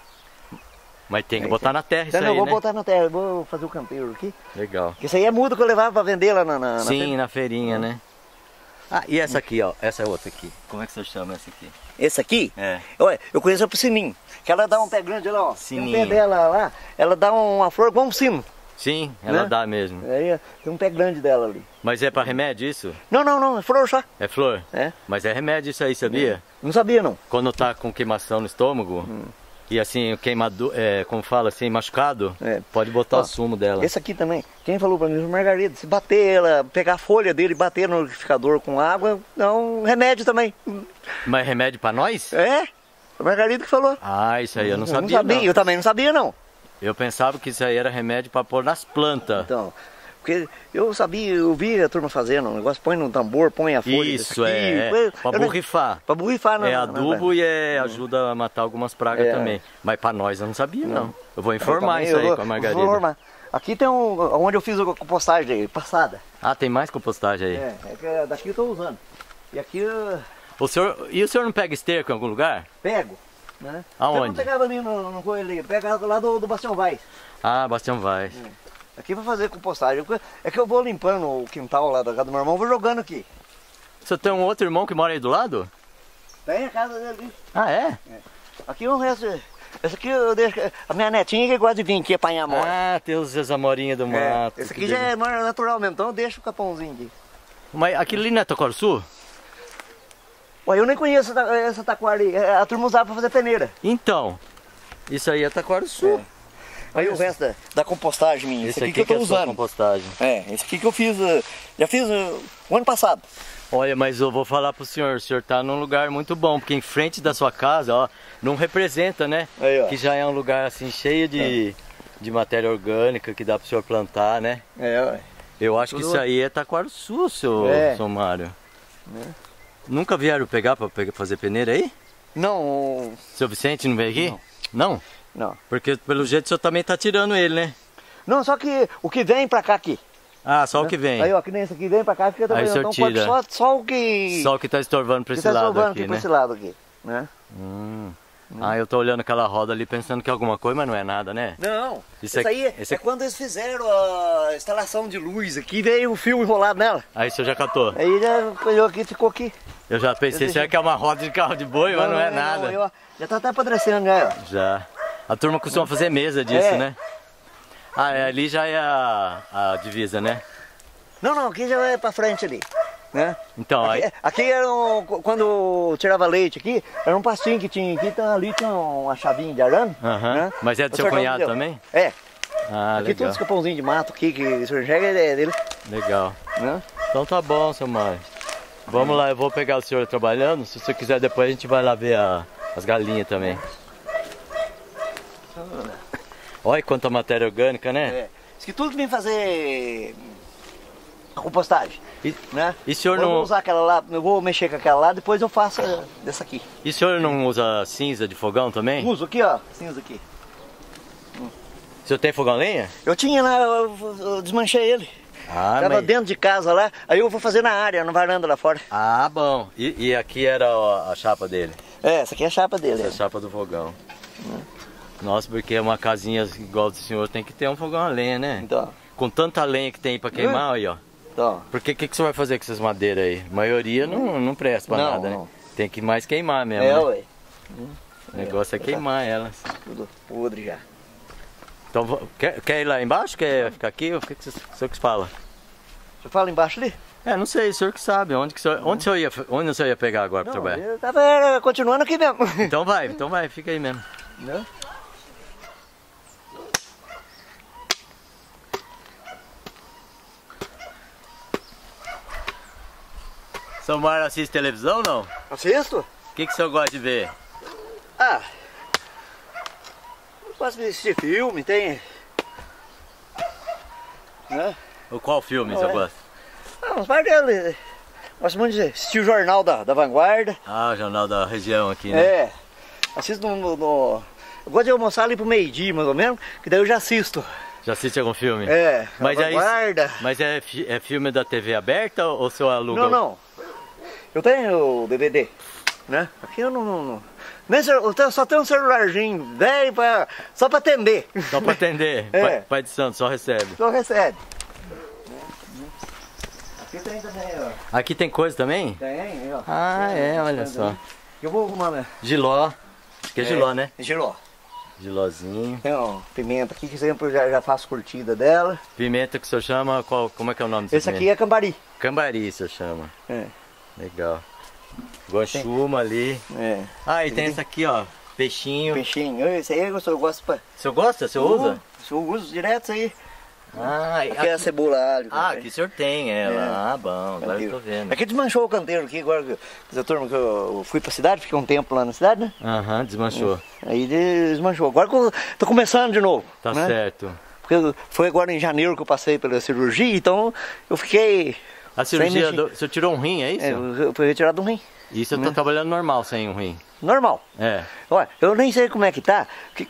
Mas tem que É, botar na terra isso Então, aí, eu vou né? botar na terra, eu vou fazer o campeiro aqui. Legal. Porque isso aí é mudo que eu levava pra vender lá na, na, na Sim, feira. na feirinha, né? Ah, e essa aqui, ó. Essa é outra aqui. Como é que você chama essa aqui? Esse aqui, É. olha, eu conheço ela pro sininho. Que ela dá um pé grande lá, ó. Tem Sininho. um pé dela lá, ela dá uma flor igual um sino. Sim, ela Né? dá mesmo. Aí tem um pé grande dela ali. Mas é pra remédio isso? Não, não, não, é flor só. É flor? É. Mas é remédio isso aí, sabia? Não sabia não. Quando tá com queimação no estômago e assim, queimado, é, como fala assim, machucado, É. pode botar Ó, o sumo dela. Esse aqui também, quem falou pra mim, o Margarida, se bater ela, pegar a folha dele e bater no liquidificador com água, dá um remédio também. Mas remédio pra nós? É, o Margarida que falou. Ah, isso aí eu não Eu sabia. não. Eu também não sabia não. Eu pensava que isso aí era remédio pra pôr nas plantas. Então, porque eu sabia, eu vi a turma fazendo um negócio, põe no tambor, põe a folha. desse Isso, aqui, é. põe- Pra eu não- borrifar. Pra borrifar, não. É adubo e é, ajuda a matar algumas pragas É. também. Mas pra nós eu não sabia, não. Eu vou Eu informar também, isso eu aí vou- com a vou Margarida. informar. Aqui tem um, onde eu fiz a compostagem aí, passada. Ah, tem mais compostagem aí. É, é que daqui eu tô usando. E aqui eu O senhor, e o senhor não pega esterco em algum lugar? pego. Né? Aonde? Eu não pegava ali no, no coelho ali, pegava lá do, do Bastião Vaz. Ah, Bastião Vaz. Aqui pra fazer compostagem. É que eu vou limpando o quintal lá da casa do meu irmão, vou jogando aqui. O senhor tem um outro irmão que mora aí do lado? Tem a casa dele ali. Ah, é? Aqui o resto. Esse aqui eu deixo. A minha netinha que gosta de vir aqui apanhar mora. Ah, tem os as amorinhas do É, mato. esse que aqui já delícia. é mais natural mesmo, então eu deixo o capãozinho aqui. Mas aquilo ali não é Taquarçu? Ué, eu nem conheço essa, essa taquara ali. É, a turma usava pra fazer peneira. Então, isso aí é Taquarçu. É. Aí o resto da, da compostagem minha. Esse Esse aqui, aqui que eu tô é só usando. compostagem. É, esse aqui que eu fiz. uh, Já fiz uh, o ano passado. Olha, mas eu vou falar pro senhor, o senhor tá num lugar muito bom, porque em frente da sua casa, ó, não representa, né? Aí, ó. Que já é um lugar assim cheio de, de matéria orgânica que dá pro senhor plantar, né? É, ué. Eu acho que Tudo- isso aí é Taquarçu, seu, É. seu Mário. É. Nunca vieram pegar pra pegar- fazer peneira aí? Não, Seu Vicente não veio aqui? Não. não. Porque pelo jeito o senhor também tá tirando ele, né? Não, só que o que vem pra cá aqui. Ah, só o que vem. Aí, ó, que nem esse aqui vem pra cá, fica também. Aí o senhor Então pode tira. só, só o que. Só o que tá estorvando pra que esse tá lado salvando aqui, aqui pra né? esse lado aqui, né? Hum. Ah, eu tô olhando aquela roda ali pensando que é alguma coisa, mas não é nada, né? Não, Isso isso aqui- aí é, esse é aqui- quando eles fizeram a instalação de luz aqui, veio o fio enrolado nela. Aí o senhor já catou. Aí já pegou aqui e ficou aqui. Eu já pensei, será que é uma roda de carro de boi, mas não é nada. aí, ó, já tá até apodrecendo já, ó. Já. A turma costuma fazer mesa disso, É. né? Ah, é, ali já é a, a divisa, né? Não, não, aqui já é pra frente ali, né? Então, aí... Aqui, aqui era um, quando eu tirava leite aqui, era um pastinho que tinha aqui, então ali tinha uma chavinha de arame. Aham. né? Mas é do O seu senhor cunhado deu. também? É, Ah, aqui legal. todos os capãozinhos de mato aqui que o senhor enxerga é dele, Legal. né? Então tá bom, seu Mário. Vamos lá, eu vou pegar o senhor trabalhando. Se o senhor quiser, depois a gente vai lá ver a- as galinhas também. Olha quanta matéria orgânica, né? É. Isso que tudo vem fazer a compostagem, E, né? e o senhor eu vou não, usar aquela lá, eu vou mexer com aquela lá, depois eu faço eh, dessa aqui. e o senhor não usa cinza de fogão também? Uso aqui, ó, cinza aqui. O senhor tem fogão a lenha? Eu tinha lá, eu, eu desmanchei ele. Ah, Tava mas... dentro de casa lá, aí eu vou fazer na área, na varanda lá fora. Ah, bom. E, e aqui era a, a chapa dele? É, essa aqui é a chapa dele. Essa é é. a chapa do fogão. Hum. Nossa, porque uma casinha igual do senhor tem que ter um fogão a lenha, né? Então. Com tanta lenha que tem pra queimar, aí ó. Então. Porque o que, que você vai fazer com essas madeiras aí? A maioria não, não presta pra não, nada, não. né? Tem que mais queimar mesmo, É, né? ué. O negócio é, é queimar elas. Tudo podre já. Então, quer, quer ir lá embaixo? Quer ficar aqui? O que, que você, o senhor que fala? Você fala embaixo ali? É, não sei, o senhor que sabe. Onde, que o, senhor, onde, o, senhor ia, onde o senhor ia pegar agora pra Não, trabalhar? eu tava era, continuando aqui mesmo. Então vai, então vai, fica aí mesmo. Não? São Mário assiste televisão ou não? Assisto? O que, que o senhor gosta de ver? Ah, eu gosto de assistir filme, tem... Né? O qual filme o senhor é. gosta? Ah, uns par dele. Gosto muito de assistir o Jornal da, da Vanguarda. Ah, o Jornal da Região aqui, né? É, assisto no, no, no... Eu gosto de almoçar ali pro meio-dia, mais ou menos, que daí eu já assisto. Já assiste algum filme? É, mas a é, Vanguarda. isso, mas é, fi- é filme da T V aberta ou o senhor aluga? Não, não. Eu tenho o D V D, né? Aqui eu não... não, não. Nem, eu tenho, só tenho um celularzinho velho pra, só pra atender. Só pra atender? É. Pai, pai de santo, só recebe. Só recebe. Aqui tem também, ó. Aqui tem coisa também? Tem, ó. Ah, Tem, é, tem olha também. só. Eu vou arrumar, né? Giló. Acho que é, giló, né? Giló. Gilózinho. Tem ó, pimenta aqui, que sempre eu já, já faço curtida dela. Pimenta que o senhor chama, qual, como é que é o nome desse Esse aqui é cambari. Cambari, o senhor chama. É. Legal. Guanchuma ali. É. Ah, e tem esse aqui, ó. Peixinho. Peixinho. Esse aí eu gosto, eu gosto pra... O senhor gosta? O senhor usa? Eu uso direto isso aí. Ah, Aqui, aqui, é a cebola alho. ah, né? aqui o senhor tem ela. É. Ah, bom, agora eu tô vendo. Aqui desmanchou o canteiro aqui, agora que essa turma que eu fui pra cidade, fiquei um tempo lá na cidade, né? Aham, desmanchou. Aí desmanchou. Agora que eu tô começando de novo. Tá né? certo. Porque foi agora em janeiro que eu passei pela cirurgia, então eu fiquei... A sem cirurgia, mexer. do, o senhor tirou um rim, é isso? É, eu fui retirado do rim. E você né? tá trabalhando normal sem um rim? Normal. É. Olha, eu nem sei como é que tá. Que...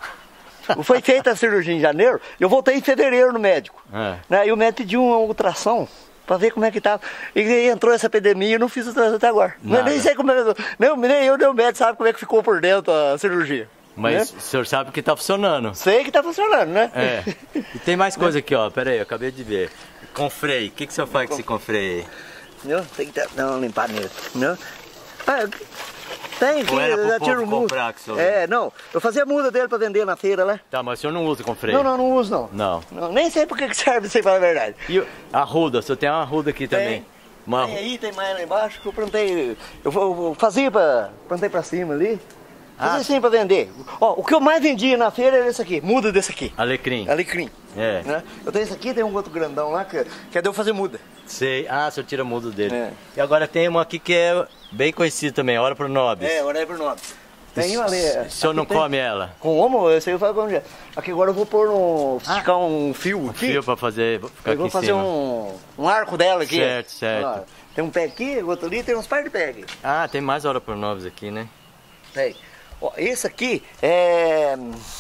Foi feita a cirurgia em janeiro, eu voltei em fevereiro no médico. É. Né? E o médico pediu uma ultrassom pra ver como é que tava. E entrou essa epidemia e eu não fiz ultrassom até agora. Nada. Nem sei como é que... Nem, nem eu nem o médico sabe como é que ficou por dentro a cirurgia. Mas né? o senhor sabe que tá funcionando. Sei que tá funcionando, né? É. E tem mais coisa aqui, ó. Pera aí, eu acabei de ver. Confrei. O que, que o senhor faz com esse confrei aí? Entendeu? Tem que dar dar uma limpada nele. Entendeu? Ah, tem aqui, Ou era pro eu já povo tiro o mudo. comprar que o senhor- É, não. Eu fazia muda dele pra vender na feira lá. Tá, mas o senhor não usa confrei? Não, não, não uso não. Não. Não, nem sei por que que serve, sem falar a verdade. E o- a arruda, o senhor tem uma arruda aqui também. Uma... Tem aí, tem mais lá embaixo que eu plantei. Eu, eu, eu fazia pra. Plantei pra cima ali. Fazia Ah. assim pra vender. Ó, o que eu mais vendia na feira era esse aqui, muda desse aqui. Alecrim. Alecrim. É. Né? Eu tenho esse aqui, tem um outro grandão lá que, que é de eu fazer muda. Sei. Ah, o senhor tira mudo dele. É. E agora tem uma aqui que é bem conhecida também, Hora pro Nobis. É, whatever nome. Tem uma ali. O senhor não tem- come ela? Como? Esse aí eu falo como é. Aqui agora eu vou pôr um. esticar um fio aqui. Fio pra fazer, ficar Eu aqui vou em fazer cima. um, um arco dela aqui. Certo, certo. Olha lá, tem um pé aqui, outro ali, tem uns par de pé aqui. Ah, tem mais Hora pro Nobis aqui, né? Tem. Ó, esse aqui é.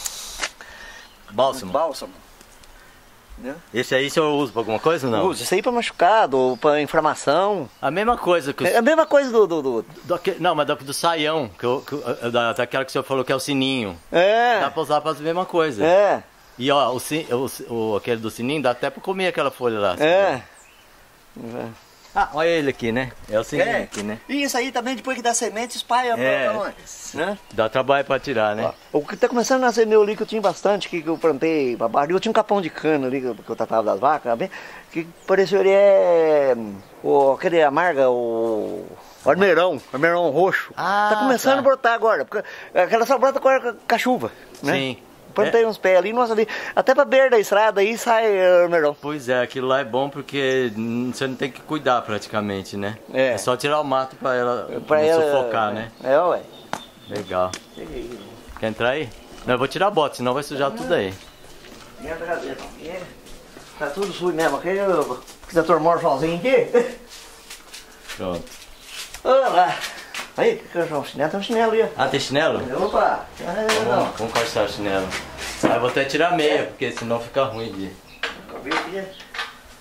Bálsamo. Bálsamo. Né? Esse aí o senhor usa pra alguma coisa ou não? Usa isso aí pra machucado, ou pra inflamação. A mesma coisa que o É a mesma coisa do. do, do... do aque- não, mas do, do saião, que eu, que eu- da, daquela que o senhor falou que é o sininho. É. Dá pra usar pra fazer a mesma coisa. É. E ó, o, si- o, o- aquele do sininho dá até pra comer aquela folha lá. se É. quiser. Ah, olha ele aqui, né? É o sininho É. aqui, né? E isso aí também, depois que dá semente, espalha É. pra onde? Né? Dá trabalho pra tirar, né? Ó, o que tá começando a nascer meu ali, que eu tinha bastante, que, que eu plantei pra baixo. Eu tinha um capão de cana ali, que eu, que eu tratava das vacas, bem, que pareceu ele é. O, aquele amarga, o. O armeirão, armeirão roxo. Ah, tá começando tá. a brotar agora, porque aquela só brota agora com a chuva, né? Sim. Plantei uns pés ali, nossa, ali, até pra beira da estrada aí sai armeirão. Pois é, aquilo lá é bom porque hum, você não tem que cuidar praticamente, né? É. só tirar o mato pra ela Pra não ela, sufocar, né? É, ué. Legal. Quer entrar aí? Não, eu vou tirar a bota, senão vai sujar tudo aí. Entra, cadê? Tá tudo sujo mesmo, aqui eu fiz a turma sozinho aqui. Pronto. Olha lá. Aí, que é um chinelo, tem um chinelo ali, ó. Ah, tem chinelo? Opa! Ah, não. Vamos, vamos cortar o chinelo. Ah, eu vou até tirar a meia, porque senão fica ruim de...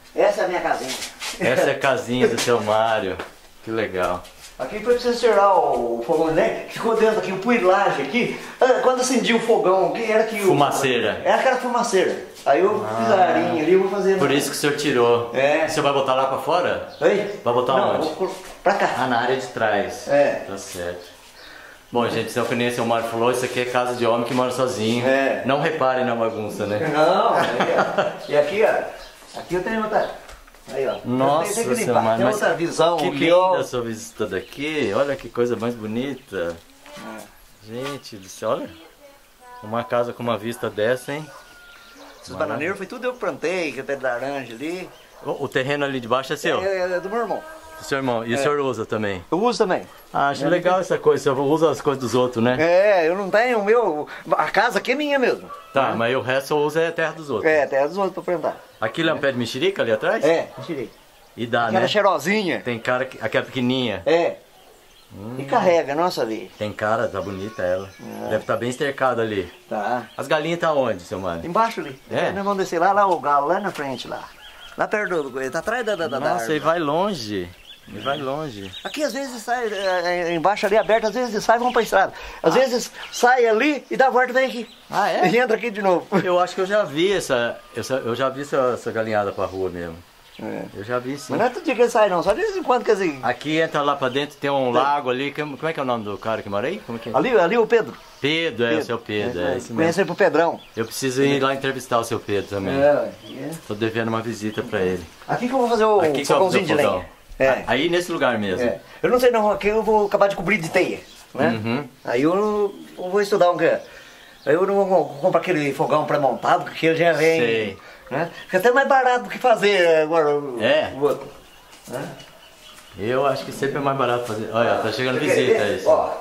Essa é a minha casinha. Essa é a casinha do seu Mário. Que legal. Aqui foi pra você tirar o fogão elétrico, ficou dentro aqui, o puilagem aqui. Quando acendia o fogão, que era que o... Fumaceira. Era aquela fumaceira. Aí eu Ah. fiz a arinha ali, eu vou fazer... Por isso que o senhor tirou. É. E o senhor vai botar lá pra fora? Oi? Vai botar Não, onde? vou pôr pra cá. Ah, na área de trás. É. Tá certo. Bom, gente, se eu conheço o Mário falou, isso aqui é casa de homem que mora sozinho. É. Não reparem na bagunça, né? Não, aí, ó. E aqui, ó. Aqui eu tenho outra... Aí, ó. Nossa, tem que seu limpar. Mário, Tem mas outra visão que aqui, linda ó. a sua visita daqui. Olha que coisa mais bonita. É. Gente do céu, olha. Uma casa com uma vista dessa, hein? Esses bananeiros foi tudo eu que plantei, que é pé de laranja ali. O, o terreno ali de baixo é seu? É, é do meu irmão. Do seu irmão. E o É. senhor usa também? Eu uso também. Ah, acho legal essa coisa. O senhor usa as coisas dos outros, né? É, eu não tenho o meu... A casa aqui é minha mesmo. Tá, mas o resto eu uso é terra dos outros. É, terra dos outros pra plantar. Aquilo é um pé de mexerica ali atrás? É, tirei. E dá, Aquela né? cheirosinha. Tem cara que... Aquela pequenininha. É. E carrega, nossa vida. Tem cara, tá bonita ela. Deve estar bem estercada ali. Tá. As galinhas tá onde, seu Mário? Embaixo ali. É? Nós vamos descer lá, lá o galo, lá na frente lá. Lá perto do coisa, tá atrás da, da, da da Nossa, árvore. e vai longe. E vai longe. Aqui às vezes sai, é, é, embaixo ali aberto, às vezes sai e vão pra estrada. Às vezes sai ali e dá a volta e vem aqui. Ah, é? E entra aqui de novo. Eu acho que eu já vi essa... essa eu já vi essa, essa galinhada pra rua mesmo. É. Eu já vi sim. Mas não é todo dia que ele sai não, só de vez em quando que assim. Aqui entra lá pra dentro, tem um lago ali. que- Como é que é o nome do cara que mora aí? Como é que é? Ali, ali o Pedro. Pedro, é o seu Pedro. É, esse mesmo. Conhece ele pro Pedrão. Eu preciso ir lá entrevistar o seu Pedro também. É, é. Tô devendo uma visita pra ele. Aqui que eu vou fazer o Aqui que eu vou fazer fogãozinho o de fogão. lenha. É. Aí nesse lugar mesmo. É. Eu não sei não, aqui eu vou acabar de cobrir de teia, né? Uhum. Aí eu, eu vou estudar um que é. Aí eu não vou comprar aquele fogão pré-montado, porque ele já vem. Sei. Né? Fica até mais barato do que fazer agora o, É? o outro. Né? Eu acho que sempre é mais barato fazer. Olha, tá chegando Quer visita ver? aí. Ó,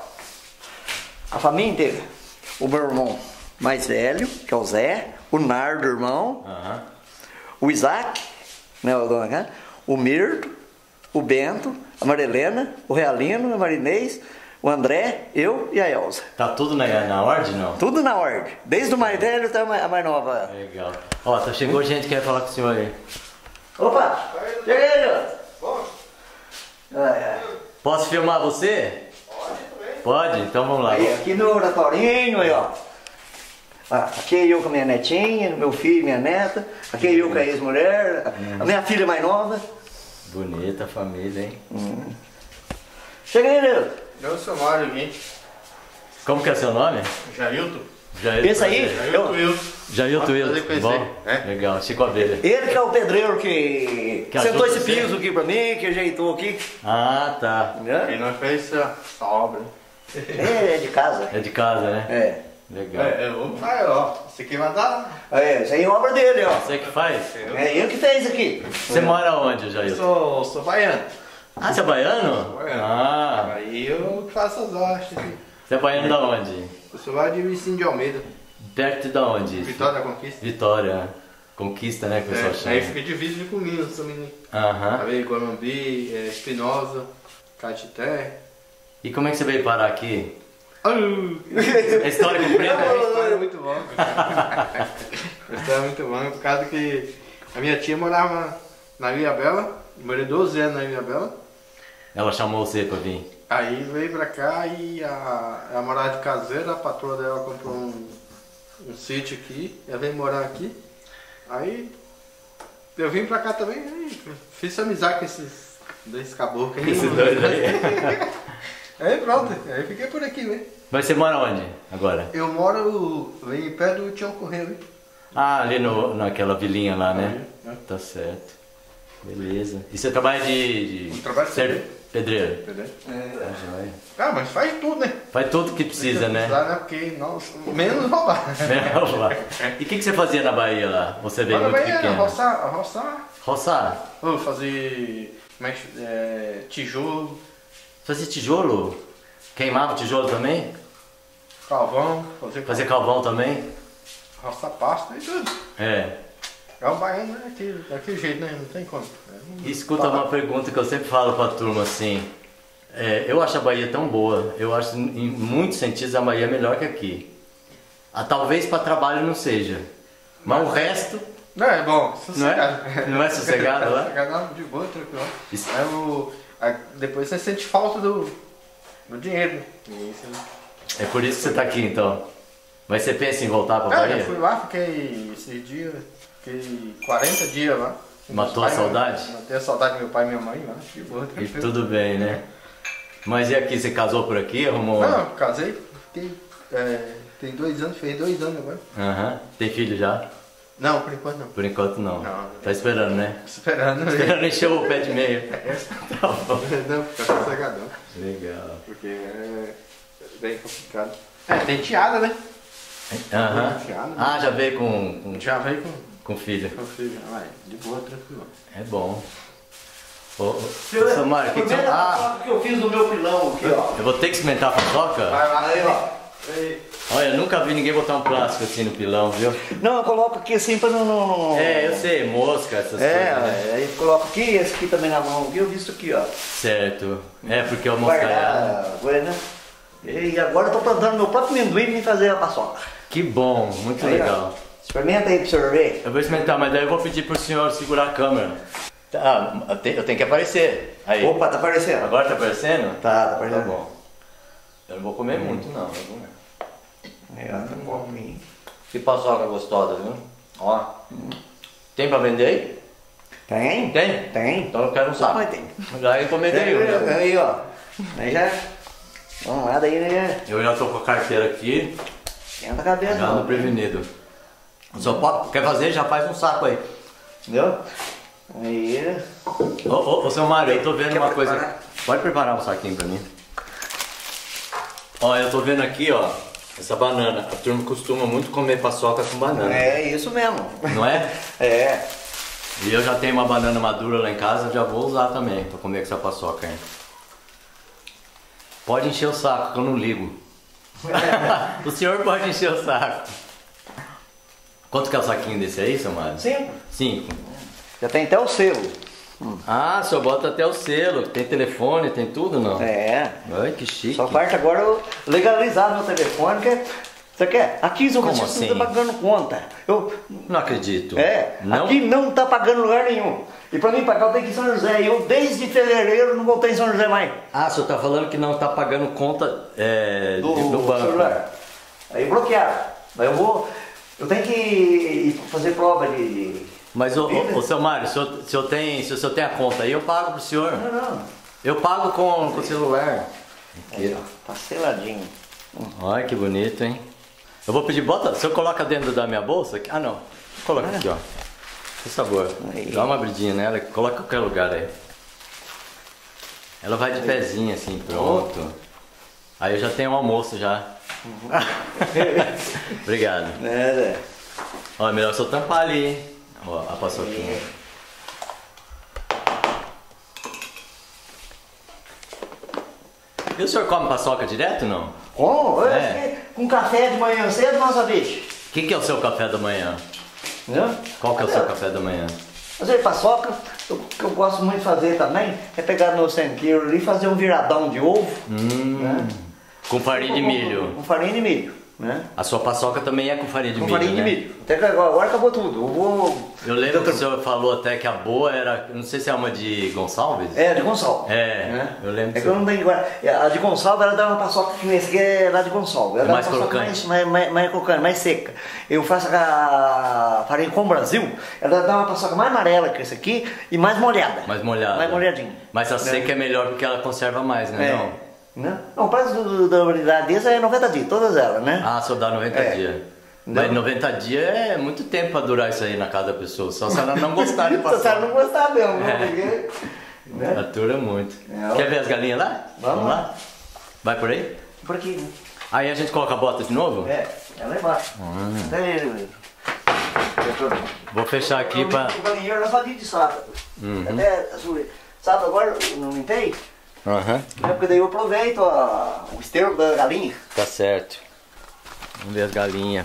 a família inteira. O meu irmão mais velho, que é o Zé, o Nardo, irmão, Aham. o Isaac, né, o dono da casa, o Mirto, o Bento, a Marilena, o Realino, a Marinês, o André, eu e a Elza. Tá tudo na, na ordem, não? Tudo na ordem. Desde o mais velho até a mais, a mais nova. Legal. Ó, tá, chegou gente que quer falar com o senhor aí. Opa! Chega aí, Elza. Ai, ai. Posso filmar você? Pode também. Pode? Então vamos lá. Aí, aqui no oratório, aí, ó. Ah, aqui é eu com a minha netinha, meu filho e minha neta. Aqui é eu com a ex-mulher, a minha filha mais nova. Bonita a família, hein? Hum. Chega aí, Nilton. Eu sou Mário, gente. Como que é seu nome? Jailton. Jailton. Esse aí? Jailton Wilson. Jailton Prazer Wilson. conhecer. Bom, É? legal. Chico Abelha. Ele que é o pedreiro que, Que sentou ajuda esse você. piso aqui pra mim, que ajeitou aqui. Ah, tá. Né? Quem não fez essa, essa obra? É, é de casa. É de casa, né? É. Legal. É, é, opa, ó. Isso aqui vai dar. É, isso aí é obra dele, ó. Você que faz? É ele que fez aqui. Você mora onde, Eu Jailton? sou, sou baiano. Ah, você é baiano? Sou baiano. Ah, Aí eu faço as hastes aqui. você é baiano da onde? Eu sou lá de Vicente de Almeida. Perto da onde? Vitória da Conquista. Vitória. Conquista, né, que o pessoal É, chama. aí fica divisa com Minas também, né? Aham. Aí Guanambi, é, Espinosa, Caetité. E como é que você veio parar aqui? Ah, É história comprida? A história é muito boa. A história é muito boa, por causa que a minha tia morava na Vila Bela, morei doze anos na Vila Bela. Ela chamou você pra vir. Aí veio pra cá e a, ela morava de caseira, a patroa dela comprou um, um sítio aqui, ela veio morar aqui. Aí eu vim pra cá também, aí fiz amizade com esses dois caboclos aí. Esses dois aí. Aí pronto, aí fiquei por aqui, né? Mas você mora onde agora? Eu moro em pé do Tião Correio, hein? Ah, ali no, naquela vilinha lá, né? É. Tá certo. Beleza. E você trabalha de... de Eu trabalho de ser pedreiro? Entendeu? Tá joia. Ah, mas faz tudo, né? Faz tudo que precisa, né? Lá, né? Porque nós, menos roubar. Vamos lá. E o que, que você fazia na Bahia lá? Você veio Mas muito também é pequeno. roçar, roçar, Roçar? ou fazer como é que- é, tijolo, Fazia tijolo? Queimava o tijolo também? carvão, fazer, Fazia calvão também? roçar pasta e tudo. É. É o baiano, né? Daquele, daquele jeito, né? Não tem como. É um- E escuta uma pergunta que eu sempre falo pra turma assim. É, eu acho a Bahia tão boa. Eu acho, em muitos sentidos, a Bahia é melhor que aqui. Ah, talvez para trabalho não seja. Mas o resto, Não, é bom, sossegado. Não é? Não é sossegado lá? Sossegado, não, de boa, tranquilo. Isso. Aí, o, aí depois você sente falta do, do dinheiro. Isso. É por isso que você tá aqui então. Mas você pensa em voltar pra Ah, Bahia? eu fui lá, fiquei esses dias, fiquei quarenta dias lá. Matou a saudade? Matei a saudade do meu pai e minha mãe lá, de boa, E tranquilo. tudo bem, né? Mas e aqui, você casou por aqui? Arrumou? Não, casei, fiquei, é, tem dois anos, fez dois anos agora. Aham. Tem filho já? Não, por enquanto não. Por enquanto não. Não. Tá esperando, né? Esperando. Esperando encher o pé de meio. Tá bom. Não, fica sossegadão. Legal. Porque é bem complicado. É, tem tiada, né? Aham. Tiada. Ah, já veio com, com, Já veio com com filho. com filho. Vai, de boa, tranquilo. É bom. Ô, ô, ô Samara, o que, que você... Primeira Ah, paçoca que eu fiz no meu pilão aqui, ó. eu vou ter que experimentar a paçoca? Vai lá, Aí, ó. Aí. Olha, eu nunca vi ninguém botar um plástico assim no pilão, viu? Não, eu coloco aqui assim pra não... não... É, eu sei, mosca, essas É, coisas, né? aí coloco aqui, esse aqui também na mão, aqui eu visto aqui, ó. Certo. É, porque eu moscaiado. Guardar, coisa, né? E agora eu tô plantando meu próprio amendoim e fazer a paçoca. Que bom, muito Aí, ó. legal. Experimenta aí pra você ver. Eu vou experimentar, mas daí eu vou pedir pro senhor segurar a câmera. Tá, eu tenho, eu tenho que aparecer. Aí. Opa, tá aparecendo. Agora tá aparecendo? Tá, tá Tá aparecendo. bom. Eu não vou comer muito não. eu vou- Aí, ó, tá um pouquinho. Que paçoca gostosa, viu? Ó. Tem pra vender aí? Tem? Tem? Tem. Então eu quero um saco. Mas tem. Já encomendei um, né? Aí, ó. Aí já... Vamos lá, daí, né? Eu já tô com a carteira aqui, Esquenta a cabeça, já no não. prevenido. Só pode, quer fazer? Já faz um saco aí. Entendeu? Aí... Ô, ô, ô, seu Mário, eu tô vendo Quer uma coisa. preparar? Pode preparar um saquinho pra mim. Ó, eu tô vendo aqui, ó, essa banana. A turma costuma muito comer paçoca com banana. É isso mesmo. Não é? É. E eu já tenho uma banana madura lá em casa, já vou usar também pra comer com essa paçoca aí. Pode encher o saco, que eu não ligo. O senhor pode encher o saco. Quanto que é o saquinho desse aí, seu Mário? Cinco. Cinco. Já tem até o selo. Ah, o senhor bota até o selo, tem telefone, tem tudo, não? É. Ai, que chique. Só falta agora eu legalizar meu telefone, que você quer? Aqui eu Como não assim? tá pagando conta. Eu, Não acredito. é, Não? aqui não tá pagando lugar nenhum. E pra mim pagar eu tenho que ir em São José. E eu desde fevereiro não voltei em São José mais. Ah, o senhor tá falando que não tá pagando conta é, Do, do banco. celular. Aí bloquearam. Aí eu vou. Eu tenho que ir fazer prova de. de- Mas, ô, ô, ô, seu Mário, se eu, se, eu tenho, se o senhor tem a conta aí, eu pago pro senhor. Não, não. Eu pago com, com o celular. Aí, ó, tá seladinho. Olha que bonito, hein? Eu vou pedir, bota, o senhor coloca dentro da minha bolsa? aqui? Ah, não. Coloca aqui, ó. Por favor. Aí. Dá uma abridinha nela, coloca em qualquer lugar aí. Ela vai de pezinho assim, pronto. Aí eu já tenho um almoço já. Obrigado. É, Zé. Ó, melhor só tampar ali, hein? Ó, a paçoquinha. E o senhor come paçoca direto ou não? Como? Eu É. fiquei com café de manhã cedo, nossa bicho. O que, que é o seu café da manhã? Entendeu? Qual que é o seu café da manhã? Fazer paçoca, o que eu gosto muito de fazer também é pegar no centeiro ali e fazer um viradão de ovo. Hum, Né? com farinha de milho. Com farinha de milho, né? A sua paçoca também é com farinha de Com milho, farinha né? de milho. Até que agora, agora acabou tudo. Eu vou. Eu lembro que o senhor falou até que a boa era, não sei se é uma de Gonçalves? É, de Gonçalves. É, né? eu lembro É que que eu você- não tenho agora. A de Gonçalves ela dá uma paçoca que esse aqui é lá de Gonçalves. Ela É dá mais uma paçoca crocante. mais, mais, mais, mais crocante, mais seca. Eu faço a farinha com o Brasil, ela dá uma paçoca mais amarela que esse aqui e mais molhada. Mais molhada. Mais molhadinha. Mas a seca é melhor porque ela conserva mais, né? É. Não? Né? Não, o prazo do- da validade desse é noventa dias, todas elas, né? Ah, só dá noventa É. dias. Não. Mas noventa dias é muito tempo pra durar isso aí na casa da pessoa. Só se ela não gostar de Se você passar. não gostar mesmo, É. né? Porque, né? Atura muito. É, Quer ver as galinhas lá? Vamos lá. Vai por aí? Por aqui, né? Aí a gente coloca a bota de novo? É, ela é embaixo. Hum. Até ele. Vou fechar aqui pra... O galinheiro era só dia de sábado. Uhum. Até assim, sábado agora eu não limpei, Aham, né? Porque daí eu aproveito a- o esterco da galinha. tá certo. Vamos ver as galinhas.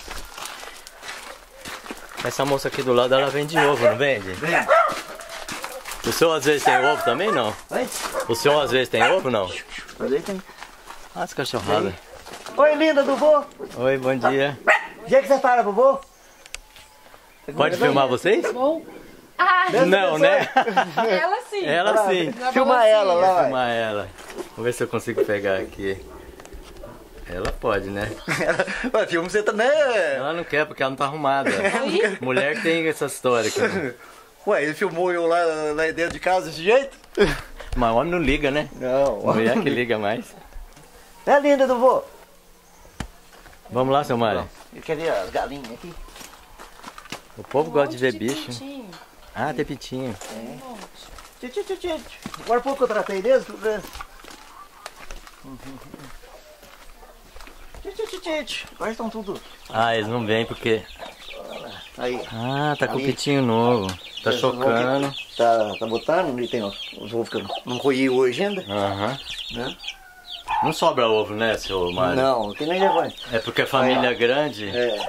Essa moça aqui do lado, ela vende ovo, não vende? Vem. O senhor às vezes tem ovo também, não? Oi? O senhor às vezes tem ovo, não? Mas aí tem. Ah, essa cachorrada. Oi, linda do vô. Oi, bom dia. O que é que você fala, vovô? Pode filmar vocês? Bom. Ah, Não, né? ela sim. Ela sim. Filma ela lá, Vou vai. filmar ela. Vou ver se eu consigo pegar aqui. Ela pode, né? Ué, filma você também. Ela não quer porque ela não tá arrumada. Mulher tem essa história. Cara. Ué, ele filmou eu lá, lá dentro de casa desse jeito? Mas o homem não liga, né? Não. Mulher que liga mais. É linda do vô. Vamos lá, seu Mário. Eu queria as galinhas aqui. O povo gosta de ver bicho. Pintinho. Ah, tem pitinho. Um monte. Tchê, tchê, tchê, tchê. Agora há pouco eu tratei deles. Tchê, tchê, tchê, tchê, tchê. Agora estão tudo. Ah, eles não vêm porque... Aí. Ah, tá com Ali. pitinho novo. Tá Esse chocando. ovo que Tá, tá botando, ali tem os, os ovos que eu não colhi hoje ainda. Aham. Né? Não sobra ovo, né, seu Mário? Não, que nem agora. É porque a família é grande. É.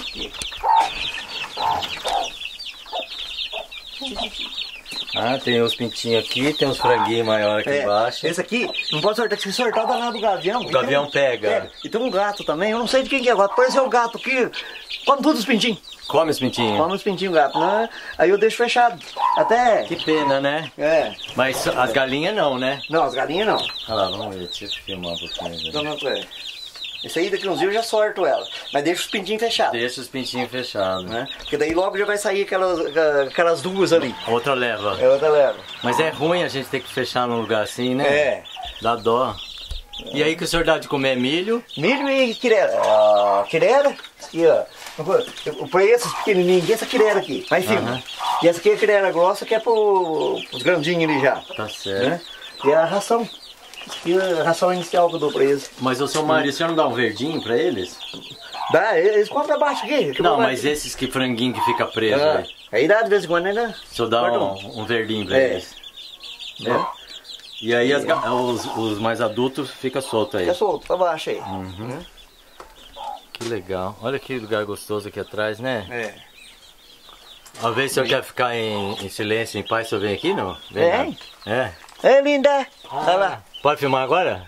Ah, tem os pintinhos aqui, tem uns franguinhos maiores aqui É, embaixo. esse aqui, não pode sortar, se sortar o danado do gavião. O gavião pega. É, e tem um gato também, eu não sei de quem que é o gato, apareceu o gato aqui, come tudo os pintinhos, Come os pintinhos. come os pintinhos o gato, né? Aí eu deixo fechado, até, Que pena, né? é, Mas as galinhas não, né? não, as galinhas não, Olha lá, vamos ver, deixa eu filmar um pouquinho. não, Né? não, é. Esse aí daqui uns dias eu já sorto ela, mas deixa os pintinhos fechados, Deixa os pintinhos fechados. né? Porque daí logo já vai sair aquelas, aquelas duas ali, Outra leva. é outra leva. Mas é ruim a gente ter que fechar num lugar assim, né? É. Dá dó. E aí que o senhor dá de comer milho? Milho e quirera. Ah, quirera, aqui ó. Eu põe esses pequenininhos, essa quirera aqui, mais firme. Aham. E essa aqui é a quirera grossa que é pro, pros grandinhos ali já. Tá certo. Né? E a ração. E a ração inicial que eu dou pra eles. Mas o seu marido, o senhor não dá um verdinho pra eles? Dá, eles compram abaixo aqui. que Não, eu vou- mas esses que franguinho que fica preso Ah, aí. aí dá de vez em quando, né? O senhor dá Guarda um, um verdinho pra É. eles. É. E aí as ga- os, os mais adultos ficam soltos aí. Fica solto, pra baixo aí. Uhum. Que legal. Olha que lugar gostoso aqui atrás, né? É. Uma vez o senhor quer ficar em, em silêncio, em paz, o senhor vem aqui, não? Vem Vem. cá. É. É linda! Olha lá. Pode filmar agora?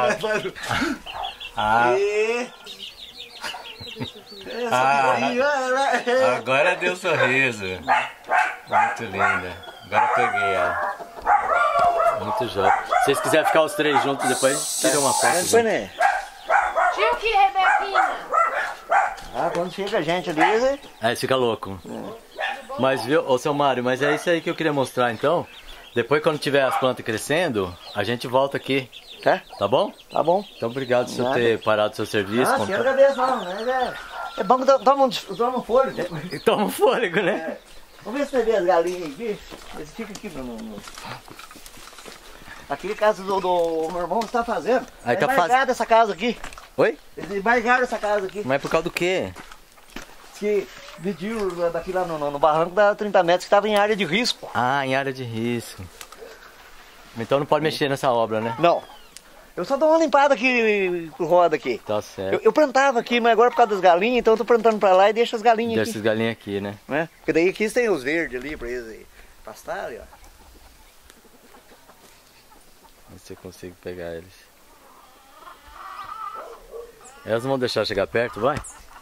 Ah, E... Essa Ah. aqui, olha lá. agora deu sorriso. Muito linda. Agora peguei ela. Muito jovem. Se vocês quiserem ficar os três juntos depois, tira uma foto. Depois, junto. né? Tio que Rebequinha. Ah, quando chega a gente ali, né? Aí fica louco. Mas viu, ô seu Mário, mas é isso aí que eu queria mostrar então. Depois quando tiver as plantas crescendo, a gente volta aqui, Tá? tá bom? Tá bom. Então obrigado por o senhor Nada. ter parado o seu serviço. Ah, contar- senhor agradeço não, né? É, é bom que dá- toma um, toma um fôlego. E toma um fôlego, né? É. Vamos ver se você vê as galinhas aqui. Eles ficam aqui no... no... Aquele caso do, do meu irmão está fazendo. Aí Eles tá marcaram essa casa aqui. Oi? Eles marcaram essa casa aqui. Mas por causa do quê? Que mediu daqui lá no, no, no barranco da trinta metros que estava em área de risco. Ah, em área de risco. Então não pode mexer nessa obra, né? Não. Eu só dou uma limpada aqui por roda aqui. Tá Eu, certo. eu plantava aqui, mas agora por causa das galinhas, então eu tô plantando pra lá e deixo as galinhas Deixa aqui. essas galinhas aqui, né? Né? Porque daí aqui tem os verdes ali pra eles aí pastarem, ó. Ver se eu consigo pegar eles. Elas não vão deixar chegar perto, vai?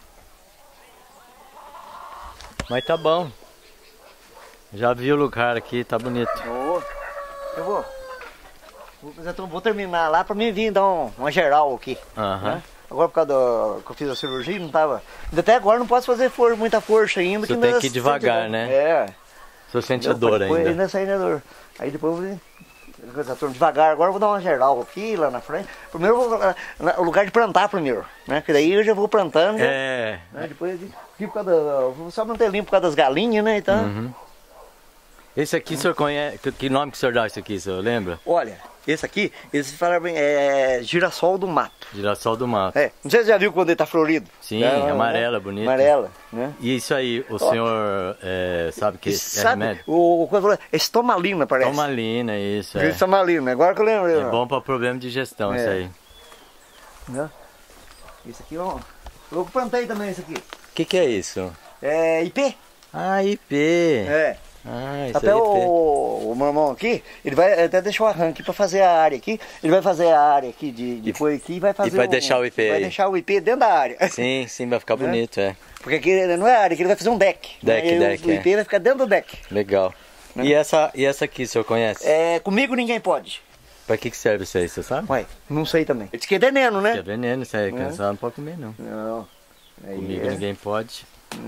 Mas tá bom. Já vi o lugar aqui, tá bonito. Ô, eu vou. Vou, fazer- então vou terminar lá pra mim vir dar um, uma geral aqui. Aham. Né? Agora por causa do, que eu fiz a cirurgia, não tava. Até agora não posso fazer for, muita força ainda. Você que tem ainda que ir sente devagar, dor. né? É. Você sente a Eu- dor depois ainda. ainda sai a dor. Aí depois eu vou. Eu tô devagar, agora eu vou dar uma geral aqui, lá na frente. Primeiro eu vou lá, na- o lugar de plantar primeiro, né? Que daí eu já vou plantando. É. Né? Depois aqui por causa da, vou só manter limpo por causa das galinhas, né? Então, Uhum. Esse aqui o senhor conhece. Que, que nome que o senhor dá isso aqui, o senhor lembra? olha, esse aqui, eles falaram bem, é girassol do mato. Girassol do mato. É, não sei se você já viu quando ele tá florido. Sim, É, amarela, bonita. Amarela, né? E isso aí, o senhor é, sabe que E é sabe, remédio? o, o coisa falou, estomalina parece. Tomalina, isso. É, Estomalina, agora que eu lembro. é bom para problema de digestão, É. isso aí. Né? Isso aqui, ó. Eu plantei também isso aqui. O que, que é isso? É I P? Ah, I P. É. Ah, isso Até aí é o, o meu irmão aqui, ele vai até deixar o arranque para fazer a área aqui. Ele vai fazer a área aqui de, de foi aqui e vai fazer. E vai um, deixar o I P Vai aí. deixar o I P dentro da área. Sim, sim, vai ficar bonito, é. Porque aqui não é área, aqui ele vai fazer um deck. Deck, né? deck, O I P é. vai ficar dentro do deck. Legal. E essa, e essa aqui, o senhor conhece? É, comigo ninguém pode. Pra que que serve isso aí, você sabe? Ué, não sei também. Ele disse que é veneno, Que é né? veneno isso aí, criança não pode comer não. Não. Aí Comigo é. ninguém pode.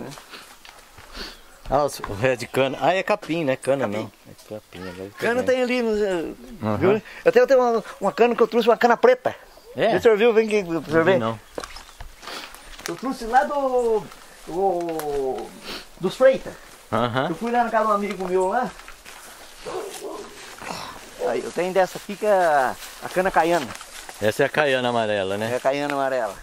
Ah, os- o ré de cana. Ah, é capim, né? Cana não. É capim, agora eu tô Cana vendo. tem ali, viu? Eu tenho, eu tenho uma, uma cana que eu trouxe, uma cana preta. É? O senhor viu? Vem aqui, o senhor vê. Não. Eu trouxe lá do... do dos Freitas. Aham. Eu fui lá na casa de um amigo meu lá. Aí, eu tenho dessa aqui que é a, a cana caiana. Essa é a caiana amarela, É né? a caiana amarela.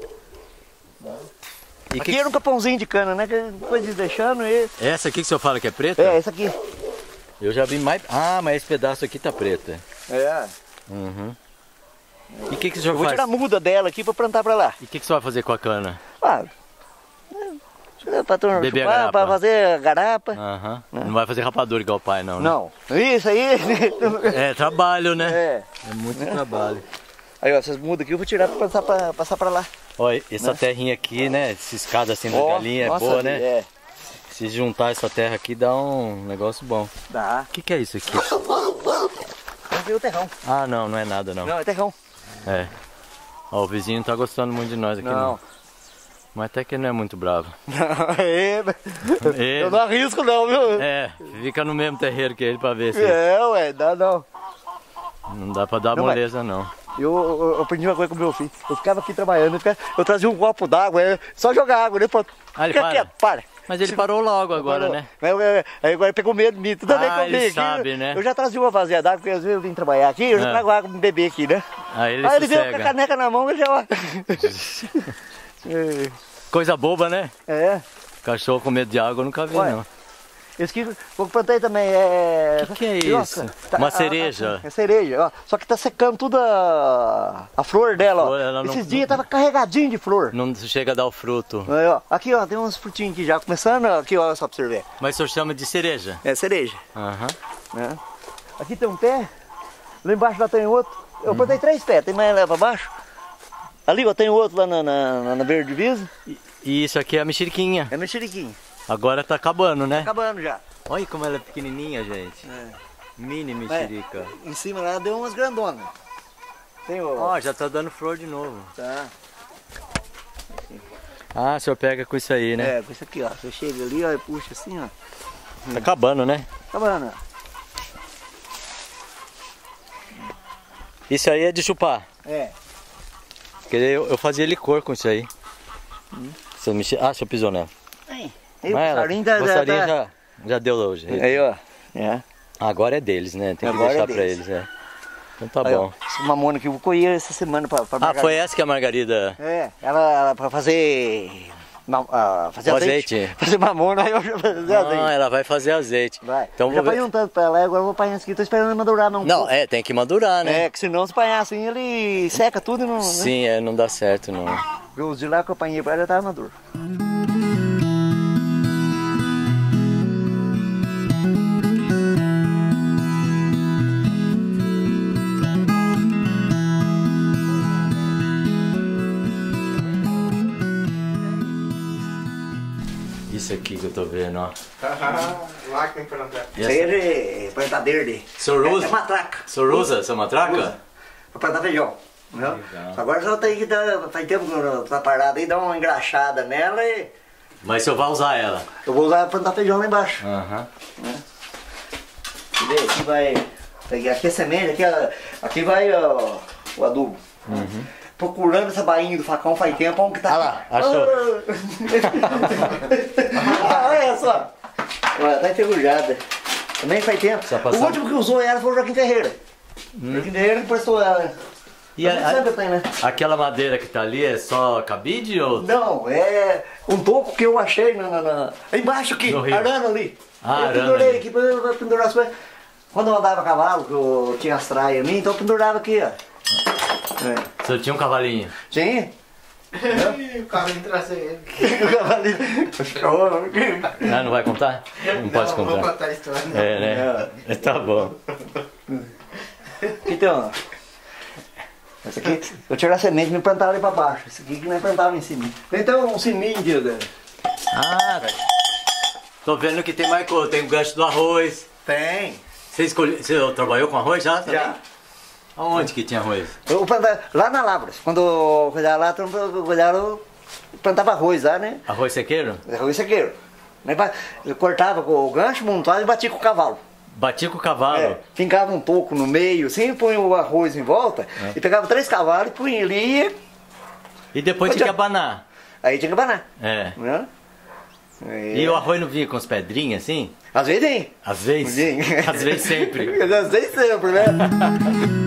E Aqui que... era um capãozinho de cana, né? Que foi deixando e... Essa aqui que o senhor fala que é preta? É, essa aqui. Eu já vi mais... Ah, mas esse pedaço aqui tá preta. É. Uhum. E o que que o senhor Eu vou faz? tirar a muda dela aqui pra plantar pra lá. E o que que o senhor vai fazer com a cana? Ah, é, pra, turma, Beber a chupar, garapa. pra fazer garapa. Aham. Não vai fazer rapadura igual o pai, não, né? Não. Isso aí. É trabalho, né? É. É muito trabalho. Aí, ó, essas mudas aqui eu vou tirar pra passar pra, passar pra lá. Olha, essa terrinha aqui, né? Essa escada assim da Ó, galinha é nossa, boa, né? É, Se juntar essa terra aqui dá um negócio bom. dá. O que que é isso aqui? Vamos ver o terrão. Ah, não, não é nada não. Não, é terrão. É. Ó, o vizinho não tá gostando muito de nós aqui não. Não. Mas até que ele não é muito bravo. É, Ele- eu não arrisco não, viu? É, fica no mesmo terreiro que ele pra ver se É, ué, dá não. não dá pra dar Não, mas- moleza não. Eu, eu, eu aprendi uma coisa com meu filho. Eu ficava aqui trabalhando, eu, ficava- eu trazia um copo d'água, é, só jogar água, né? Pronto. Ah, ele Fica para? quieto, para. Mas ele parou logo agora, né? Aí, eu- aí agora ele pegou medo de mim, tudo bem Ah, comigo. ele aqui, sabe, né? Eu já trazia uma vazia d'água, porque às vezes eu vim trabalhar aqui, eu já É. trago água pra beber aqui, né? Aí ele Aí ele veio com a sossega. caneca na mão e já... Coisa boba, né? É. Cachorro com medo de água eu nunca vi, Ué. não. Esse aqui que eu plantei também é... Que que é Viu, ó, isso? tá- Uma a- a- cereja? É cereja, ó. Só que tá secando tudo a, a flor dela, flor, ó. ela não- Esses dias tava carregadinho de flor. Não chega a dar o fruto. Aí, ó. Aqui, ó, tem uns frutinhos aqui já começando, ó, aqui, ó, só pra você ver. Mas o senhor chama de cereja? É cereja, Aham. né? Aqui tem um pé, lá embaixo lá tem outro. Eu Uhum. plantei três pés, tem mais lá pra baixo. Ali, ó, tem outro lá na, na, na verde divisa. E isso aqui é a mexeriquinha. É mexeriquinho. Agora tá acabando, né? Acabando já. Olha como ela é pequenininha, gente. É. Mini mexerica. Em cima lá deu umas grandonas. Tem o... Ó, já tá dando flor de novo. Tá. Ah, o senhor pega com isso aí, né? É, com isso aqui, ó. Você chega ali, ó, e puxa assim, ó. Tá acabando, né? Acabando, ó. Isso aí é de chupar. É. Porque eu, eu fazia licor com isso aí. Você mexe... Ah, você pisou nela. Aí, aí o Mas ela- passarinho tá... o passarinho tá- já, já deu hoje. Aí, ó. É. Agora é deles, né? Tem que Agora deixar é pra deles. eles, é. Então tá Aí, ó, bom. essa mamona que eu vou colher essa semana pra, pra Ah, Margarida. foi essa que a Margarida... É, ela, ela pra fazer... ma- ah, fazer O azeite. azeite? Fazer mamona, aí eu já vou fazer Ah, azeite. ela vai fazer azeite. Vai. Então eu já vou ver... apanhei um tanto pra ela, agora eu vou apanhar isso aqui, tô esperando ele madurar não. Não, é, tem que madurar, né? É, que senão se apanhar assim, ele seca tudo e não... Né? Sim, é, não dá certo, não. Porque os de lá que eu apanhei pra ela já tava maduro. Isso aqui que eu tô vendo, ó. Lá que tem plantar. E Isso aí essa... é de plantadeira de... O senhor É, usa? é matraca. O senhor usa essa matraca? Usa. Pra plantar feijão. Entendeu? Legal. Agora só tem que dar... Faz tempo que eu tá parado aí, dá uma engraxada nela e... Mas o senhor vai usar ela? Eu vou usar pra plantar feijão lá embaixo. Aham. Quer ver? Aqui vai... Aqui é semente, aqui, é- aqui vai ó, o adubo. Procurando essa bainha do facão faz tempo, onde que tá? Ah lá, achou. Ah, olha só. Olha, tá enferrujada. Também faz tempo. Só O passar- último que usou ela foi o Joaquim Ferreira. O Joaquim Ferreira emprestou ela. E Mas a- não sabe que tem, né? Aquela madeira que tá ali é só cabide ou... Não, é um toco que eu achei na, na, na- embaixo aqui, No rio. arando ali. Ah, eu arando pendurei ali. aqui pra pendurar as coisas. Quando eu andava a cavalo, que eu tinha as traias ali, então eu pendurava aqui, ó. É. O senhor tinha um cavalinho? Tinha. Ih, o cara entra sem ele. O cavalinho. Ah, não vai contar? Não, pode Não, contar. vou contar a história. Não. É, né? Tá bom. Aqui tem uma. Essa aqui, eu tirei a semente e me plantaram ali pra baixo. Esse aqui que não é plantava em cima. Então um semente, né? Ah, tô vendo que tem mais coisa. Tem o gancho do arroz. Tem. Você, escolhe... Você trabalhou com arroz já? também? Já. Aonde que tinha arroz? Eu plantava lá na Lavras. Quando eu cuidava lá, eu cuidava, eu plantava arroz lá, né? Arroz sequeiro? Arroz sequeiro. Eu cortava com o gancho, montava e batia com o cavalo. Batia com o cavalo? É, fincava um toco no meio, assim, punha o arroz em volta, É. e pegava três cavalos e punha ali. E depois Pode- tinha que abanar. Aí tinha que abanar. É. Né? E o arroz não vinha com as pedrinhas assim? Às vezes tem. Às vezes? Tem. Às vezes sempre. Às vezes sempre, né?